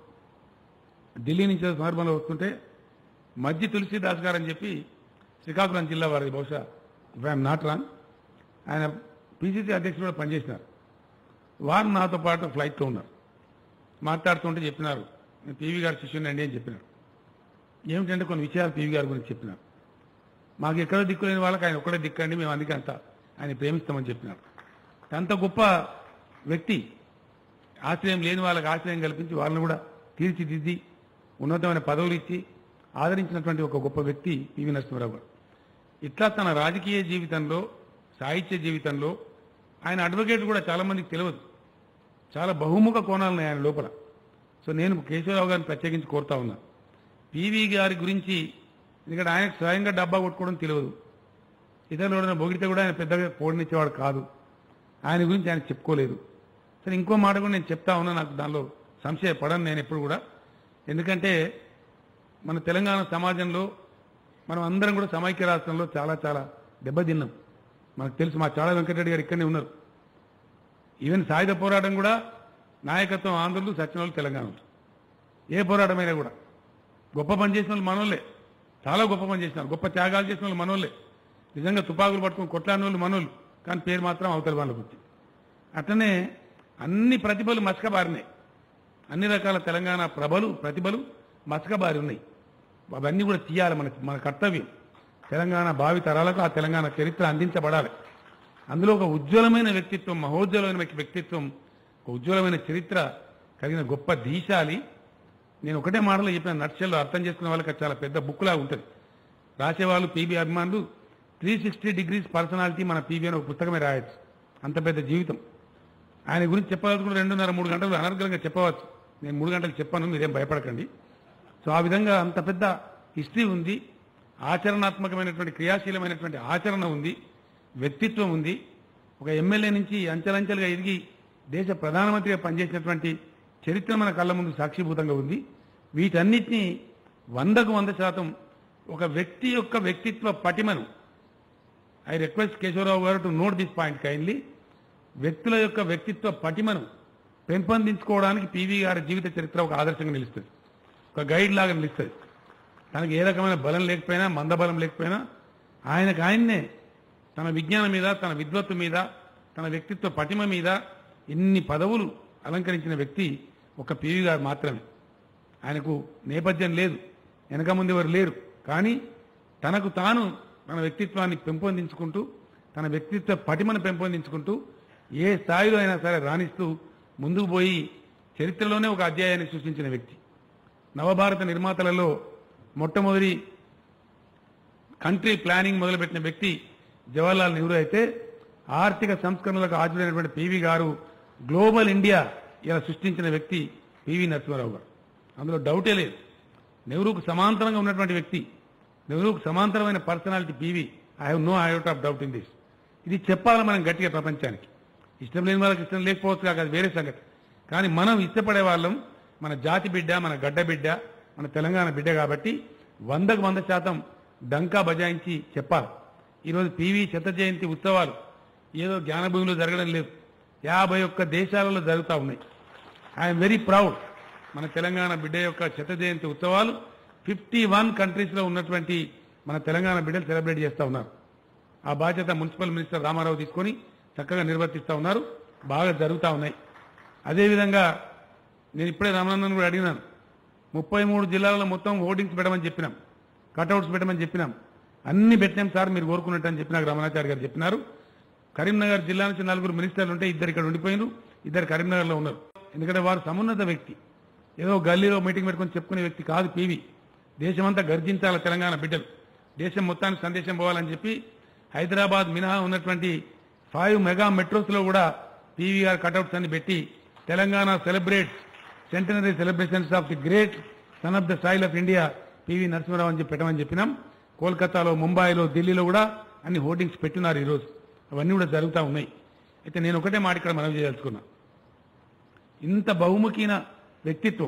A: ఢిల్లీ నుంచి సందర్భంలో వస్తుంటే మధ్య తులసీదాస్ గారు అని చెప్పి శ్రీకాకుళం జిల్లా వారిది, బహుశా ఇఫ్ ఐఎమ్ నాట్ రాంగ్, ఆయన పీసీసీ అధ్యక్షుడు కూడా పనిచేసినారు. వారు నాతో పాటు ఫ్లైట్లో ఉన్నారు. మాట్లాడుతుంటే చెప్పినారు, నేను పీవీ గారి శిష్యుని అండి అని చెప్పినారు. ఏమిటంటే కొన్ని విషయాలు పీవీ గారి గురించి చెప్పినారు. మాకు ఎక్కడో దిక్కులేని వాళ్ళకి ఆయన ఒక్కడే దిక్కండి, మేము అందుకే అంత ఆయన ప్రేమిస్తామని చెప్పినారు. అంత గొప్ప వ్యక్తి, ఆశ్రయం లేని వాళ్ళకి ఆశ్రయం కల్పించి వాళ్ళని కూడా తీర్చిదిద్ది ఉన్నతమైన పదవులు ఇచ్చి ఆదరించినటువంటి ఒక గొప్ప వ్యక్తి పివి నరసింహారావు గారు. ఇట్లా తన రాజకీయ జీవితంలో, సాహిత్య జీవితంలో ఆయన అడ్వకేట్ కూడా చాలా మందికి తెలియదు. చాలా బహుముఖ కోణాలను ఆయన లోపల. సో నేను కేశవరావు గారిని ప్రత్యేకించి కోరుతా ఉన్నా, పివి గారి గురించి. ఎందుకంటే ఆయనకు స్వయంగా డబ్బా కొట్టుకోవడం తెలియదు, ఇతరులు ఎవరైనా పొగిడితే కూడా ఆయన పెద్దగా పోడినిచ్చేవాడు కాదు. ఆయన గురించి ఆయన చెప్పుకోలేదు. సరే, ఇంకో మాట కూడా నేను చెప్తా ఉన్నా, నాకు దానిలో సంశయపడను నేను ఎప్పుడు కూడా. ఎందుకంటే మన తెలంగాణ సమాజంలో మనం అందరం కూడా సమైక్య రాష్ట్రంలో చాలా చాలా దెబ్బతిన్నాం. మనకు తెలుసు, మా చాళ వెంకటరెడ్డి గారు ఇక్కడనే ఉన్నారు. ఈవెన్ సాయుధ పోరాటం కూడా నాయకత్వం ఆంధ్రులు, సత్యనాలు తెలంగాణలో. ఏ పోరాటమైనా కూడా గొప్ప పని చేసిన వాళ్ళు మనోళ్ళే, చాలా గొప్ప పని చేసినారు. గొప్ప త్యాగాలు చేసిన వాళ్ళు మనోళ్ళే. నిజంగా తుపాకులు పట్టుకుని కొట్లాడిన వాళ్ళు మనోళ్ళు, కానీ పేరు మాత్రం అవతల వాళ్ళకు వచ్చింది. అట్లనే అన్ని ప్రతిభలు మసకబారినాయి. అన్ని రకాల తెలంగాణ ప్రభలు ప్రతిభలు మసకబారి ఉన్నాయి. అవన్నీ కూడా తీయాలి, మన మన కర్తవ్యం. తెలంగాణ భావి తరాలకు ఆ తెలంగాణ చరిత్ర అందించబడాలి. అందులో ఒక ఉజ్వలమైన వ్యక్తిత్వం, మహోజ్వలమైన వ్యక్తిత్వం, ఒక ఉజ్వలమైన చరిత్ర కలిగిన గొప్ప దీశాలి. నేను ఒకటే మాటలో చెప్పిన, నక్షల్లో అర్థం చేసుకునే వాళ్ళకి చాలా పెద్ద బుక్లా ఉంటుంది. రాసేవాళ్ళు పీబీ అభిమానులు త్రీ సిక్స్టీ డిగ్రీస్ పర్సనాలిటీ మన పీబీ అని ఒక పుస్తకమే రాయొచ్చు. అంత పెద్ద జీవితం. ఆయన గురించి చెప్పాల్సుకుంటే రెండున్నర మూడు గంటలు అనర్గళంగా చెప్పవచ్చు. నేను మూడు గంటలు చెప్పాను, మీరేం భయపడకండి. సో ఆ విధంగా అంత పెద్ద హిస్టరీ ఉంది, ఆచరణాత్మకమైనటువంటి క్రియాశీలమైనటువంటి ఆచరణ ఉంది, వ్యక్తిత్వం ఉంది. ఒక ఎమ్మెల్యే నుంచి అంచెలంచెలుగా ఎదిగి దేశ ప్రధానమంత్రిగా పనిచేసినటువంటి చరిత్ర మన కళ్ళ ముందు సాక్షిభూతంగా ఉంది. వీటన్నిటినీ వందకు వంద శాతం ఒక వ్యక్తి యొక్క వ్యక్తిత్వ పటిమను, ఐ రిక్వెస్ట్ కేశవరావు గారు to note this point kindly, వ్యక్తుల యొక్క వ్యక్తిత్వ పటిమను పెంపొందించుకోవడానికి పీవీ గారి జీవిత చరిత్ర ఒక ఆదర్శంగా నిలుస్తుంది, ఒక గైడ్ లాగా నిలుస్తుంది. తనకు ఏ రకమైన బలం లేకపోయినా, మందబలం లేకపోయినా, ఆయనకు ఆయన్నే తన విజ్ఞానం మీద, తన విద్వత్తు మీద, తన వ్యక్తిత్వ పటిమ మీద ఎన్ని పదవులు అలంకరించిన వ్యక్తి ఒక పీవీ గారు మాత్రమే. ఆయనకు నేపథ్యం లేదు, వెనక ముందు ఎవరు లేరు. కానీ తనకు తాను తన వ్యక్తిత్వాన్ని పెంపొందించుకుంటూ, తన వ్యక్తిత్వ పటిమను పెంపొందించుకుంటూ, ఏ స్థాయిలో అయినా సరే రాణిస్తూ ముందుకు పోయి చరిత్రలోనే ఒక అధ్యాయాన్ని సృష్టించిన వ్యక్తి. నవభారత నిర్మాతలలో మొట్టమొదటి కంట్రీ ప్లానింగ్ మొదలుపెట్టిన వ్యక్తి జవహర్లాల్ నెహ్రూ అయితే, ఆర్థిక సంస్కరణలకు ఆచరైనటువంటి పీవీ గారు గ్లోబల్ ఇండియా ఇలా సృష్టించిన వ్యక్తి పివి నరసింహారావు గారు. అందులో డౌటే లేదు. నెహ్రూకు సమాంతరంగా ఉన్నటువంటి వ్యక్తి, నెహ్రూకు సమాంతరమైన personality PV. I have no iota of doubt in this. ఇది చెప్పాలి మనం గట్టిగా ప్రపంచానికి. ఇష్టం లేని వాళ్ళకి ఇష్టం లేకపోవచ్చు కాక, అది వేరే సంగతి. కానీ మనం ఇష్టపడే వాళ్ళం, మన జాతి బిడ్డ, మన గడ్డ బిడ్డ, మన తెలంగాణ బిడ్డ కాబట్టి వందకు వంద శాతం డంకా బజాయించి చెప్పాలి. ఈరోజు పీవీ శత జయంతి ఉత్సవాలు ఏదో జ్ఞానభూమిలో జరగడం లేదు, యాభై ఒక్క దేశాలలో జరుగుతూ ఉన్నాయి. I'm very proud. మన తెలంగాణ బిడ్డ యొక్క శత జయంతి ఉత్సవాలు ఫిఫ్టీ వన్ కంట్రీస్లో ఉన్నటువంటి మన తెలంగాణ బిడ్డలు సెలబ్రేట్ చేస్తూ ఉన్నారు. ఆ బాధ్యత మున్సిపల్ మినిస్టర్ రామారావు తీసుకొని చక్కగా నిర్వర్తిస్తూ ఉన్నారు. బాగా జరుగుతూ ఉన్నాయి. అదేవిధంగా నేను ఇప్పుడే రామనందన్ కూడా అడిగినాను. ముప్పై మూడు జిల్లాలలో మొత్తం హోర్డింగ్స్ పెట్టమని చెప్పినాం, కట్అవుట్స్ పెట్టమని చెప్పినాం. అన్ని పెట్టినాం సార్ మీరు కోరుకున్నట్టు అని చెప్పి నాకు రమణాచారి గారు చెప్పినారు. కరీంనగర్ జిల్లా నుంచి నలుగురు మినిస్టర్లు ఉంటే ఇద్దరు ఇక్కడ ఉండిపోయినారు, ఇద్దరు కరీంనగర్లో ఉన్నారు. ఎందుకంటే వారు సమున్నత వ్యక్తి, ఏదో గల్లీలో మీటింగ్ పెట్టుకొని చెప్పుకునే వ్యక్తి కాదు. పీవీ దేశమంతా గర్జించాల తెలంగాణ బిడ్డలు, దేశం మొత్తానికి సందేశం పోవాలని చెప్పి హైదరాబాద్ మినహా ఉన్నటువంటి ఫైవ్ మెగా మెట్రోస్లో కూడా పీవీ గారు కట్అవుట్స్ అన్ని పెట్టి Telangana celebrates centenary celebrations of the great son of the style of India PV Narasimha Rao అని చెప్పి పెట్టమని చెప్పినాం. కోల్కతాలో, ముంబైలో, ఢిల్లీలో కూడా అన్ని హోర్డింగ్స్ పెట్టినారు ఈరోజు. అవన్నీ కూడా జరుగుతూ ఉన్నాయి. అయితే నేను ఒకటే మాట ఇక్కడ మనవి చేయదలుచుకున్నా. ఇంత బహుముఖీన వ్యక్తిత్వం,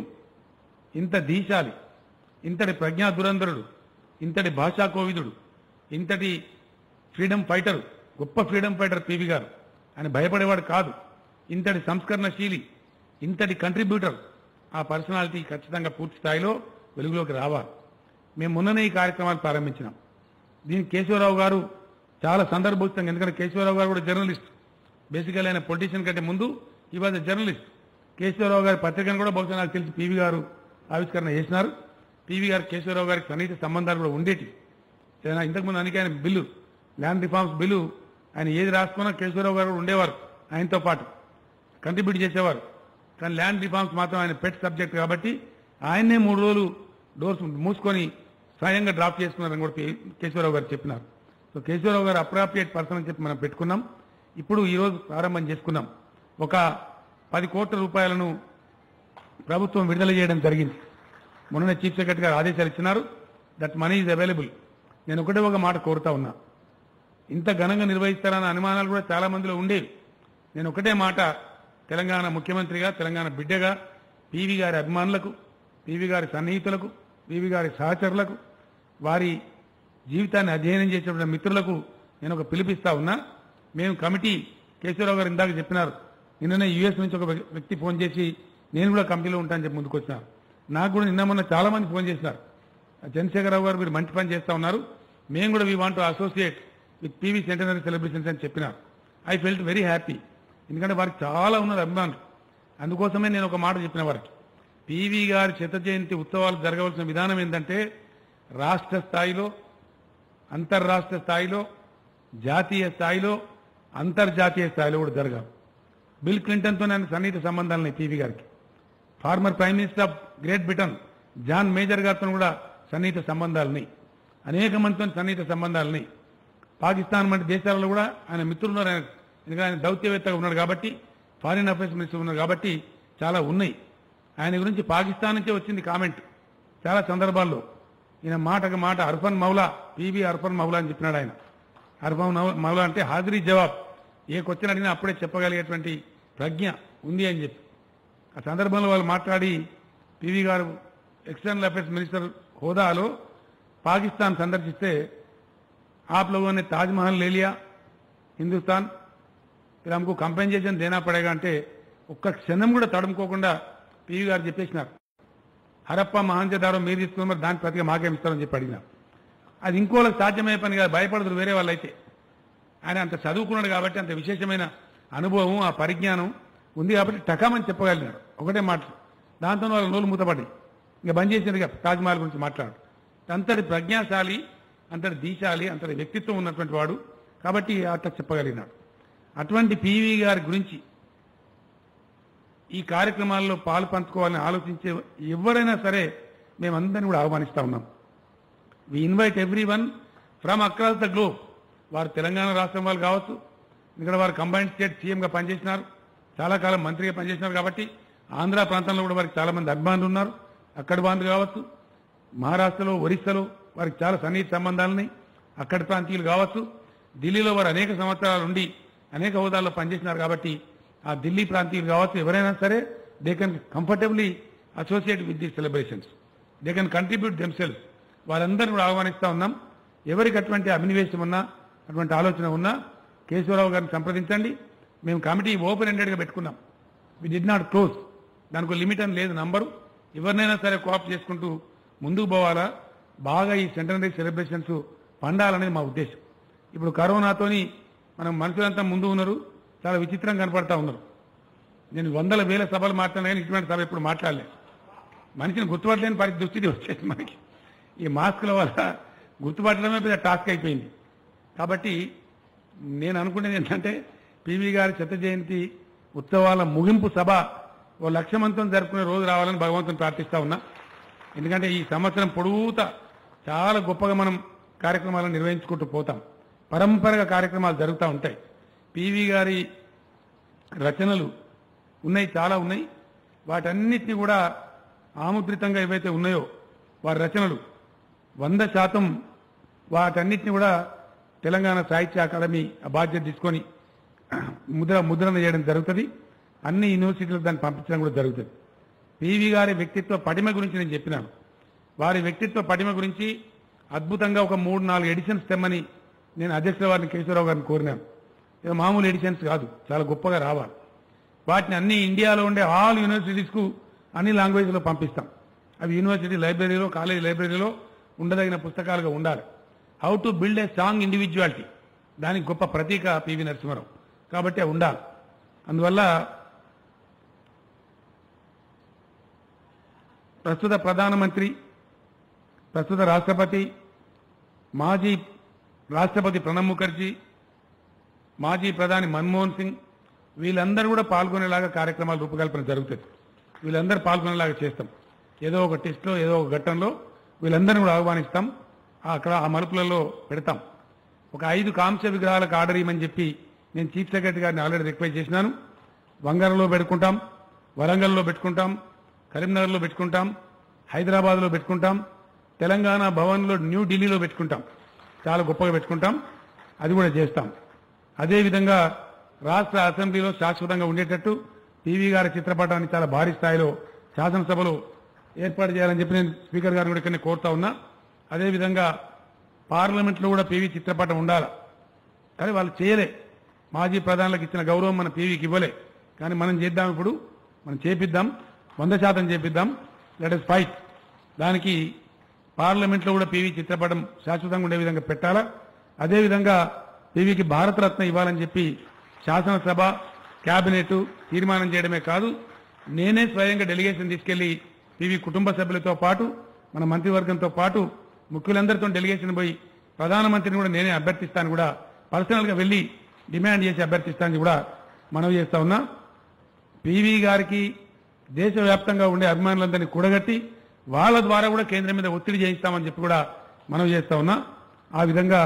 A: ఇంత దీశాలి, ఇంతటి ప్రజ్ఞా దురంధరుడు, ఇంతటి భాషా కోవిదుడు, ఇంతటి ఫ్రీడమ్ ఫైటర్, గొప్ప ఫ్రీడమ్ ఫైటర్ పీవీ గారు. ఆయన భయపడేవాడు కాదు. ఇంతటి సంస్కరణశీలి, ఇంతటి కంట్రిబ్యూటర్, ఆ పర్సనాలిటీ ఖచ్చితంగా పూర్తి స్థాయిలో వెలుగులోకి రావాలి. మేము మొన్ననే ఈ కార్యక్రమాలు ప్రారంభించినాం. దీనికి కేశవరావు గారు చాలా సందర్భోచితంగా, ఎందుకంటే కేశవరావు గారు కూడా జర్నలిస్ట్, బేసికల్ ఆయన పొలిటీషియన్ కంటే ముందు ఈ వాజ్ జర్నలిస్ట్. కేశవరావు గారి పత్రికను కూడా బహుశా నాకు తెలిసి పీవీ గారు ఆవిష్కరణ చేసినారు. పీవీ గారు కేశవరావు గారికి సన్నిహిత సంబంధాలు కూడా ఉండేటి. ఇంతకుముందు అందుకే ఆయన బిల్లు, ల్యాండ్ రిఫార్మ్స్ బిల్లు ఆయన ఏది రాసుకున్నా కేశవరావు గారు కూడా ఉండేవారు, ఆయనతో పాటు కంట్రిబ్యూట్ చేసేవారు. కానీ ల్యాండ్ రిఫార్మ్స్ మాత్రం ఆయన పెట్ సబ్జెక్ట్ కాబట్టి ఆయన్నే మూడు రోజులు డోర్స్ మూసుకొని స్వయంగా డ్రాఫ్ట్ చేసుకున్నారని కూడా కేశవరావు గారు చెప్పినారు. సో కేశవరావు గారు అప్రాప్రియేట్ పర్సన్ అని చెప్పి మనం పెట్టుకున్నాం. ఇప్పుడు ఈరోజు ప్రారంభం చేసుకున్నాం. ఒక పది కోట్ల రూపాయలను ప్రభుత్వం విడుదల చేయడం జరిగింది. మొన్న చీఫ్ సెక్రటరీ గారు ఆదేశాలు ఇచ్చినారు. That money is available. నేను ఒకటే ఒక మాట కోరుతా ఉన్నా. ఇంత ఘనంగా నిర్వహిస్తారన్న అనుమానాలు కూడా చాలా మందిలో ఉండేవి. నేను ఒకటే మాట తెలంగాణ ముఖ్యమంత్రిగా, తెలంగాణ బిడ్డగా, పీవీ గారి అభిమానులకు, పీవీ గారి సన్నిహితులకు, పీవీ గారి సహచరులకు, వారి జీవితాన్ని అధ్యయనం చేసేటువంటి మిత్రులకు నేను ఒక పిలిపిస్తా ఉన్నా. మేము కమిటీ, కేశవరావు గారు ఇందాక చెప్పినారు, నిన్ననే యూఎస్ నుంచి ఒక వ్యక్తి ఫోన్ చేసి నేను కూడా కమిటీలో ఉంటానని చెప్పి ముందుకు వచ్చినారు. నాకు కూడా నిన్న మొన్న చాలా మంది ఫోన్ చేసినారు. చంద్రశేఖరరావు గారు మీరు మంచి పని చేస్తా ఉన్నారు, మేము కూడా we want to associate with PV centenary celebrations అని చెప్పినారు. I felt very happy. ఎందుకంటే వారికి చాలా ఉన్నారు అభిమానులు. అందుకోసమే నేను ఒక మాట చెప్పిన వారికి, పీవీ గారి శత జయంతి ఉత్సవాలు జరగవలసిన విధానం ఏంటంటే రాష్ట్ర స్థాయిలో, అంతర్రాష్ట్ర స్థాయిలో, జాతీయ స్థాయిలో, అంతర్జాతీయ స్థాయిలో కూడా జరగాలి. బిల్ క్లింటన్తో నేను సన్నిహిత సంబంధాలున్నాయి పీవీ గారికి. Former prime minister of great Britain John Major గారితో కూడా సన్నిహిత సంబంధాలున్నాయి. అనేక మందితో సన్నిహిత సంబంధాలున్నాయి. పాకిస్తాన్ వంటి దేశాలలో కూడా ఆయన మిత్రులు ఉన్నారు. ఆయన ఎందుకంటే ఆయన దౌత్యవేత్తగా ఉన్నాడు కాబట్టి, ఫారిన్ అఫైర్స్ మినిస్టర్ ఉన్నారు కాబట్టి చాలా ఉన్నాయి. ఆయన గురించి పాకిస్తాన్ నుంచే వచ్చింది కామెంట్ చాలా సందర్భాల్లో. ఈయన మాటకు మాట అర్ఫన్ మౌలా, పీవీ అర్ఫన్ మౌలా అని చెప్పినాడు ఆయన. అర్ఫన్ మౌలా అంటే హాజరీ జవాబ్, ఏ క్వశ్చన్ అడిగినా అప్పుడే చెప్పగలిగేటువంటి ప్రజ్ఞ ఉంది అని చెప్పి ఆ సందర్భంలో వాళ్ళు మాట్లాడి, పీవీ గారు ఎక్స్టర్నల్ అఫైర్స్ మినిస్టర్ హోదాలో పాకిస్తాన్ సందర్శిస్తే आप लोगों ने ताजमहल ले लिया हिंदुस्तान, फिर हमको कंपेंसेशन देना पड़ेगा అంటే ఒక్క క్షణం కూడా తడుముకోకుండా పీవీ గారు చెప్పేసినారు, హరప్ప మహాంజదారో మీరు తీసుకున్న మరి దాని ప్రతిగా మాకేం ఇస్తారని చెప్పి అడిగినారు. అది ఇంకోళ్ళకి సాధ్యమయ్యే పని కాదు, భయపడదు వేరే వాళ్ళు అయితే. ఆయన అంత చదువుకున్నాడు కాబట్టి, అంత విశేషమైన అనుభవం, ఆ పరిజ్ఞానం ఉంది కాబట్టి టకామని చెప్పగలిగినాడు ఒకటే మాట. దాంతో వాళ్ళ నోళ్ళు మూతపడి ఇంకా బంద్ చేసినట్టుగా తాజ్మహల్ గురించి మాట్లాడు. అంతటి ప్రజ్ఞాశాలి, అంతటి దీశాలి, అంతటి వ్యక్తిత్వం ఉన్నటువంటి వాడు కాబట్టి అట్లా చెప్పగలిగినాడు. అటువంటి పీవీ గారి గురించి ఈ కార్యక్రమాల్లో పాలు పంచుకోవాలని ఆలోచించే ఎవరైనా సరే మేమందరినీ కూడా ఆహ్వానిస్తా ఉన్నాం. We invite every one from across the globe. వారు తెలంగాణ రాష్ట్రం వాళ్ళు కావచ్చు, ఇక్కడ వారు కంబైన్డ్ స్టేట్ సీఎంగా పనిచేసినారు, చాలా కాలం మంత్రిగా పనిచేసినారు కాబట్టి ఆంధ్ర ప్రాంతంలో కూడా వారికి చాలా మంది అభిమానులు ఉన్నారు. అక్కడి బాంధులు కావచ్చు, మహారాష్ట్రలో, ఒరిస్సాలో వారికి చాలా సన్నిహిత సంబంధాలని, అక్కడి ప్రాంతీయులు కావచ్చు, ఢిల్లీలో వారు అనేక సంవత్సరాలు ఉండి అనేక హోదాల్లో పనిచేసినారు కాబట్టి ఆ ఢిల్లీ ప్రాంతీయులు కావచ్చు, ఎవరైనా సరే they can comfortably associate with the celebrations, they can contribute themselves. వారందరినీ కూడా ఆహ్వానిస్తా ఉన్నాం. ఎవరికి అటువంటి అభినివేశం ఉన్నా, అటువంటి ఆలోచన ఉన్నా కేశవరావు గారిని సంప్రదించండి. మేము కమిటీ ఓపెన్ ఎండెడ్గా పెట్టుకున్నాం. వి డిడ్ నాట్ క్లోజ్, దానికి లిమిట్ అని లేదు నంబరు. ఎవరినైనా సరే కోఆప్ చేసుకుంటూ ముందుకు పోవాలా, బాగా ఈ సెంటనరీ సెలబ్రేషన్స్ పండాలనేది మా ఉద్దేశం. ఇప్పుడు కరోనాతోని మనం మనుషులంతా ముందు ఉన్నారు, చాలా విచిత్రంగా కనపడతా ఉన్నారు. నేను వందల వేల సభలు మాట్లాడినా కానీ ఇటువంటి సభ ఎప్పుడు మాట్లాడలేదు. మనిషిని గుర్తుపట్టలేని పరిస్థితి దుస్థితి వచ్చేసి మనకి ఈ మాస్కుల వల్ల గుర్తుపట్టడమే పెద్ద టాస్క్ అయిపోయింది. కాబట్టి నేను అనుకునేది ఏంటంటే పివి గారి శత జయంతి ఉత్సవాల ముగింపు సభ ఓ లక్ష మందితో జరుపుకునే రోజు రావాలని భగవంతుని ప్రార్థిస్తా ఉన్నా. ఎందుకంటే ఈ సంవత్సరం పొడుగుతా చాలా గొప్పగా మనం కార్యక్రమాలను నిర్వహించుకుంటూ పోతాం. పరంపరగా కార్యక్రమాలు జరుగుతూ ఉంటాయి. పివి గారి రచనలు ఉన్నాయి, చాలా ఉన్నాయి. వాటన్నిటిని కూడా ఆముద్రితంగా ఏవైతే ఉన్నాయో వారి రచనలు వంద శాతం వాటన్నిటిని కూడా తెలంగాణ సాహిత్య అకాడమీ ఆ బాధ్యత తీసుకొని ముద్ర ముద్రణ చేయడం జరుగుతుంది. అన్ని యూనివర్సిటీలకు దాన్ని పంపించడం కూడా జరుగుతుంది. పివి గారి వ్యక్తిత్వ పటిమ గురించి నేను చెప్పినాను. వారి వ్యక్తిత్వ పటిమ గురించి అద్భుతంగా ఒక మూడు నాలుగు ఎడిషన్స్ తెమ్మని నేను అధ్యక్షుల వారిని కేశవరావు గారిని కోరినాను. ఇది మామూలు ఎడిషన్స్ కాదు, చాలా గొప్పగా రావాలి. వాటిని అన్ని ఇండియాలో ఉండే ఆల్ యూనివర్సిటీస్కు అన్ని లాంగ్వేజ్లో పంపిస్తాం. అవి యూనివర్సిటీ లైబ్రరీలో, కాలేజ్ లైబ్రరీలో ఉండదగిన పుస్తకాలుగా ఉండాలి. How to build a strong individuality, దానికి గొప్ప ప్రతీక పివి నరసింహారావు. కాబట్టి అవి ఉండాలి. అందువల్ల ప్రస్తుత ప్రధానమంత్రి, ప్రస్తుత రాష్ట్రపతి, మాజీ రాష్ట్రపతి ప్రణబ్ ముఖర్జీ, మాజీ ప్రధాని మన్మోహన్ సింగ్ వీళ్ళందరూ కూడా పాల్గొనేలాగా కార్యక్రమాలు రూపకల్పన జరుగుతుంది. వీళ్ళందరూ పాల్గొనేలాగా చేస్తాం. ఏదో ఒక టెస్ట్లో, ఏదో ఒక ఘట్టంలో వీళ్ళందరినీ కూడా ఆహ్వానిస్తాం. అక్కడ ఆ మలుపులలో పెడతాం. ఒక ఐదు కాంస్య విగ్రహాలకు ఆర్డర్ ఇవ్వమని చెప్పి నేను చీఫ్ సెక్రటరీ గారిని ఆల్రెడీ రిక్వెస్ట్ చేసినాను. వంగరలో పెట్టుకుంటాం, వరంగల్లో పెట్టుకుంటాం, కరీంనగర్లో పెట్టుకుంటాం, హైదరాబాద్లో పెట్టుకుంటాం, తెలంగాణ భవన్లో న్యూఢిల్లీలో పెట్టుకుంటాం. చాలా గొప్పగా పెట్టుకుంటాం. అది కూడా చేస్తాం. అదేవిధంగా రాష్ట్ర అసెంబ్లీలో శాశ్వతంగా ఉండేటట్టు పివి గారి చిత్రపటాన్ని చాలా భారీ స్థాయిలో శాసనసభలో ఏర్పాటు చేయాలని చెప్పి నేను స్పీకర్ గారిని కూడా ఇక్కడ కోరుతా ఉన్నా. అదేవిధంగా పార్లమెంట్లో కూడా పివి చిత్రపటం ఉండాలి. కానీ వాళ్ళు చేయలే. మాజీ ప్రధానులకు ఇచ్చిన గౌరవం మన పివికి ఇవ్వలే. కానీ మనం చేద్దాం, ఇప్పుడు మనం చేపిద్దాం, వంద శాతం చేపిద్దాం. Let us fight. దానికి పార్లమెంట్లో కూడా పివి చిత్రపటం శాశ్వతంగా ఉండే విధంగా పెట్టాలా. అదేవిధంగా పివికి భారతరత్న ఇవ్వాలని చెప్పి శాసనసభ, కేబినెట్ తీర్మానం చేయడమే కాదు, నేనే స్వయంగా డెలిగేషన్ తీసుకెళ్లి పివి కుటుంబ సభ్యులతో పాటు మన మంత్రివర్గంతో పాటు ముఖ్యులందరితో డెలిగేషన్ పోయి ప్రధానమంత్రిని కూడా నేనే అభ్యర్థిస్తాను, కూడా పర్సనల్ గా వెళ్లి డిమాండ్ చేసి అభ్యర్థిస్తానని కూడా మనవి చేస్తా ఉన్నా. పివి గారికి దేశవ్యాప్తంగా ఉండే అభిమానులందరినీ కూడగట్టి వాళ్ళ ద్వారా కూడా కేంద్రం మీద ఒత్తిడి చేయిస్తామని చెప్పి కూడా మనవి చేస్తా ఉన్నా. ఆ విధంగా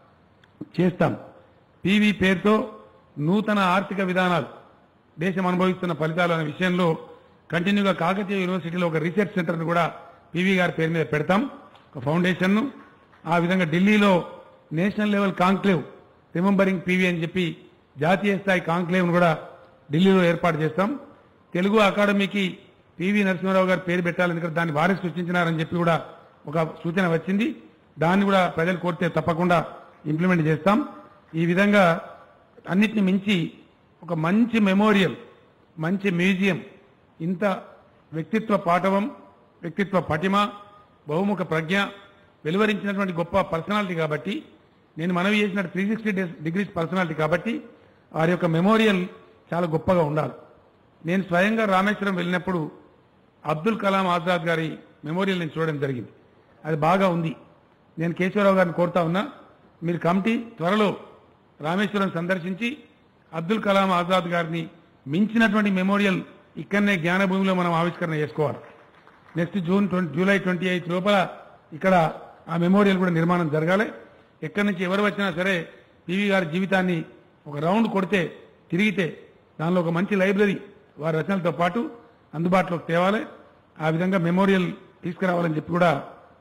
A: చేస్తాం. పివి పేరుతో నూతన ఆర్థిక విధానాలు, దేశం అనుభవిస్తున్న ఫలితాలు అనే విషయంలో కంటిన్యూగా కాకతీయ యూనివర్సిటీలో ఒక రీసెర్చ్ సెంటర్ను కూడా పివి గారి పేరు మీద పెడతాం, ఒక ఫౌండేషన్ను. ఆ విధంగా ఢిల్లీలో national level conclave remembering PV అని చెప్పి జాతీయ స్థాయి కాంక్లేవ్ను కూడా ఢిల్లీలో ఏర్పాటు చేస్తాం. తెలుగు అకాడమీకి పివి నరసింహారావు గారు పేరు పెట్టాలని, ఎందుకంటే దాన్ని వారిస్ సృష్టించినారని చెప్పి కూడా ఒక సూచన వచ్చింది. దాన్ని కూడా ప్రజలు కోరితే తప్పకుండా ఇంప్లిమెంట్ చేస్తాం. ఈ విధంగా అన్నిటిని మించి ఒక మంచి మెమోరియల్, మంచి మ్యూజియం, ఇంత వ్యక్తిత్వ పాటవం, వ్యక్తిత్వ పటిమ, బహుముఖ ప్రజ్ఞ వెలువరించినటువంటి గొప్ప పర్సనాలిటీ కాబట్టి, నేను మనవి చేసినట్టు త్రీ సిక్స్టీ డిగ్రీస్ పర్సనాలిటీ కాబట్టి వారి యొక్క మెమోరియల్ చాలా గొప్పగా ఉండాలి. నేను స్వయంగా రామేశ్వరం వెళ్ళినప్పుడు అబ్దుల్ కలాం ఆజాద్ గారి మెమోరియల్ నేను చూడడం జరిగింది. అది బాగా ఉంది. నేను కేశవరావు గారిని కోరుతా ఉన్నా, మీరు కమిటీ త్వరలో రామేశ్వరం సందర్శించి అబ్దుల్ కలాం ఆజాద్ గారిని మించినటువంటి మెమోరియల్ ఇక్కడనే జ్ఞానభూమిలో మనం ఆవిష్కరణ చేసుకోవాలి. Next June July twenty eighth లోపల ఇక్కడ ఆ మెమోరియల్ కూడా నిర్మాణం జరగాలి. ఎక్కడి నుంచి ఎవరు వచ్చినా సరే పివి గారి జీవితాన్ని ఒక రౌండ్ కొడితే, తిరిగితే దానిలో ఒక మంచి లైబ్రరీ వారి రచనలతో పాటు అందుబాటులోకి తేవాలి. ఆ విధంగా మెమోరియల్ తీసుకురావాలని చెప్పి కూడా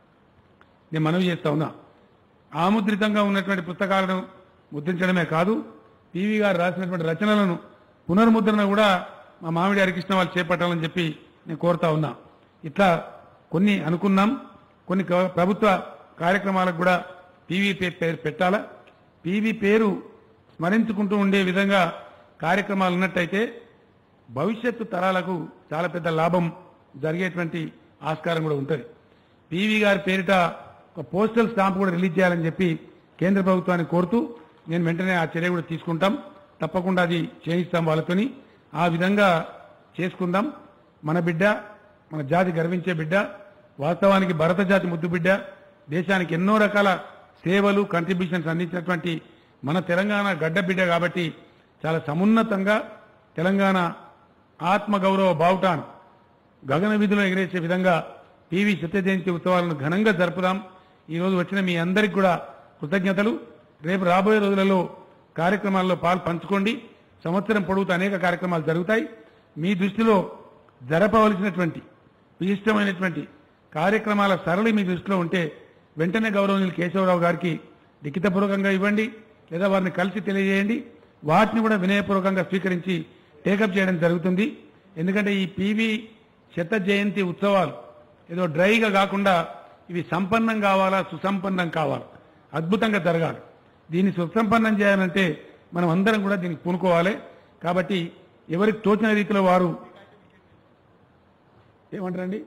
A: నేను మనవి చేస్తా ఉన్నా. ఆముద్రితంగా ఉన్నటువంటి పుస్తకాలను ముద్రించడమే కాదు, పివి గారు రాసినటువంటి రచనలను పునర్ముద్రణ కూడా మా మామిడి హరికృష్ణ వాళ్ళు చేపట్టాలని చెప్పి నేను కోరుతా ఉన్నా. ఇట్లా కొన్ని అనుకున్నాం. కొన్ని ప్రభుత్వ కార్యక్రమాలకు కూడా పివి పేరు పెట్టాలా. పివి పేరు స్మరించుకుంటూ ఉండే విధంగా కార్యక్రమాలు ఉన్నట్టయితే భవిష్యత్తు తరాలకు చాలా పెద్ద లాభం జరిగేటువంటి ఆస్కారం కూడా ఉంటుంది. పీవీ గారి పేరిట ఒక పోస్టల్ స్టాంప్ కూడా రిలీజ్ చేయాలని చెప్పి కేంద్ర ప్రభుత్వాన్ని కోరుతూ నేను వెంటనే ఆ చర్య కూడా తీసుకుంటాం. తప్పకుండా అది చేయిస్తాం వాళ్ళతోని. ఆ విధంగా చేసుకుందాం. మన బిడ్డ, మన జాతి గర్వించే బిడ్డ, వాస్తవానికి భరత జాతి ముద్దు బిడ్డ, దేశానికి ఎన్నో రకాల సేవలు కంట్రిబ్యూషన్స్ అందించినటువంటి మన తెలంగాణ గడ్డ బిడ్డ కాబట్టి చాలా సమున్నతంగా తెలంగాణ ఆత్మగౌరవ బావుటాన్ గగన వీధిలో ఎగిరేసే విధంగా పీవీ సత్య జయంతి ఉత్సవాలను ఘనంగా జరుపుదాం. ఈరోజు వచ్చిన మీ అందరికీ కూడా కృతజ్ఞతలు. రేపు రాబోయే రోజులలో కార్యక్రమాల్లో పాలు పంచుకోండి. సంవత్సరం పొడవుతూ అనేక కార్యక్రమాలు జరుగుతాయి. మీ దృష్టిలో జరపవలసినటువంటి ఇష్టమైనటువంటి కార్యక్రమాల సరళి మీ దృష్టిలో ఉంటే వెంటనే గౌరవనీయులు కేశవరావు గారికి లిఖితపూర్వకంగా ఇవ్వండి, లేదా వారిని కలిసి తెలియజేయండి. వాటిని కూడా వినయపూర్వకంగా స్వీకరించి టేకప్ చేయడం జరుగుతుంది. ఎందుకంటే ఈ పీవీ శత జయంతి ఉత్సవాలు ఏదో డ్రైగా కాకుండా ఇవి సంపన్నం కావాలా, సుసంపన్నం కావాలా, అద్భుతంగా జరగాలి. దీన్ని సుసంపన్నం చేయాలంటే మనం అందరం కూడా దీనికి పూనుకోవాలి. కాబట్టి ఎవరికి తోచిన రీతిలో వారు ఏమంటారండి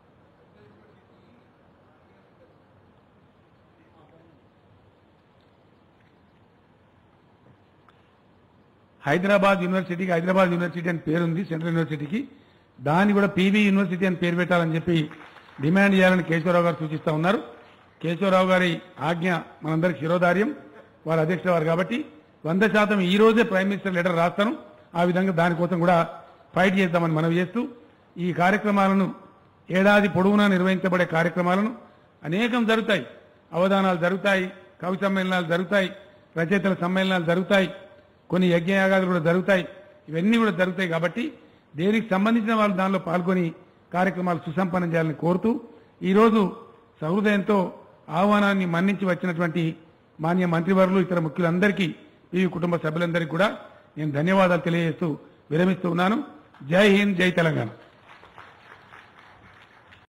A: హైదరాబాద్ యూనివర్సిటీకి హైదరాబాద్ యూనివర్సిటీ అని పేరుంది, సెంట్రల్ యూనివర్సిటీకి. దాన్ని కూడా పీవీ యూనివర్సిటీ అని పేరు పెట్టాలని చెప్పి డిమాండ్ చేయాలని కేశవరావు గారు సూచిస్తా ఉన్నారు. కేశవరావు గారి ఆజ్ఞ మనందరికి శిరోధార్యం, వారు అధ్యక్షుల వారు కాబట్టి వంద శాతం ఈ రోజే ప్రైమ్ మినిస్టర్ లెటర్ రాస్తాను. ఆ విధంగా దానికోసం కూడా ఫైట్ చేద్దామని మనవి చేస్తూ ఈ కార్యక్రమాలను ఏడాది పొడవునా నిర్వహించబడే కార్యక్రమాలను అనేకం జరుగుతాయి. అవధానాలు జరుగుతాయి, కవి సమ్మేళనాలు జరుగుతాయి, రచయితల సమ్మేళనాలు జరుగుతాయి, కొన్ని యజ్ఞయాగాలు కూడా జరుగుతాయి. ఇవన్నీ కూడా జరుగుతాయి కాబట్టి దేనికి సంబంధించిన వాళ్ళు దానిలో పాల్గొని కార్యక్రమాలు సుసంపన్నం చేయాలని కోరుతూ ఈరోజు సహృదయంతో ఆహ్వానాన్ని మన్నించి వచ్చినటువంటి మాన్య మంత్రివర్యులు, ఇతర ముఖ్యులందరికీ, పీవీ కుటుంబ సభ్యులందరికీ కూడా నేను ధన్యవాదాలు తెలియజేస్తూ విరమిస్తూ ఉన్నాను. జై హింద్, జై తెలంగాణ.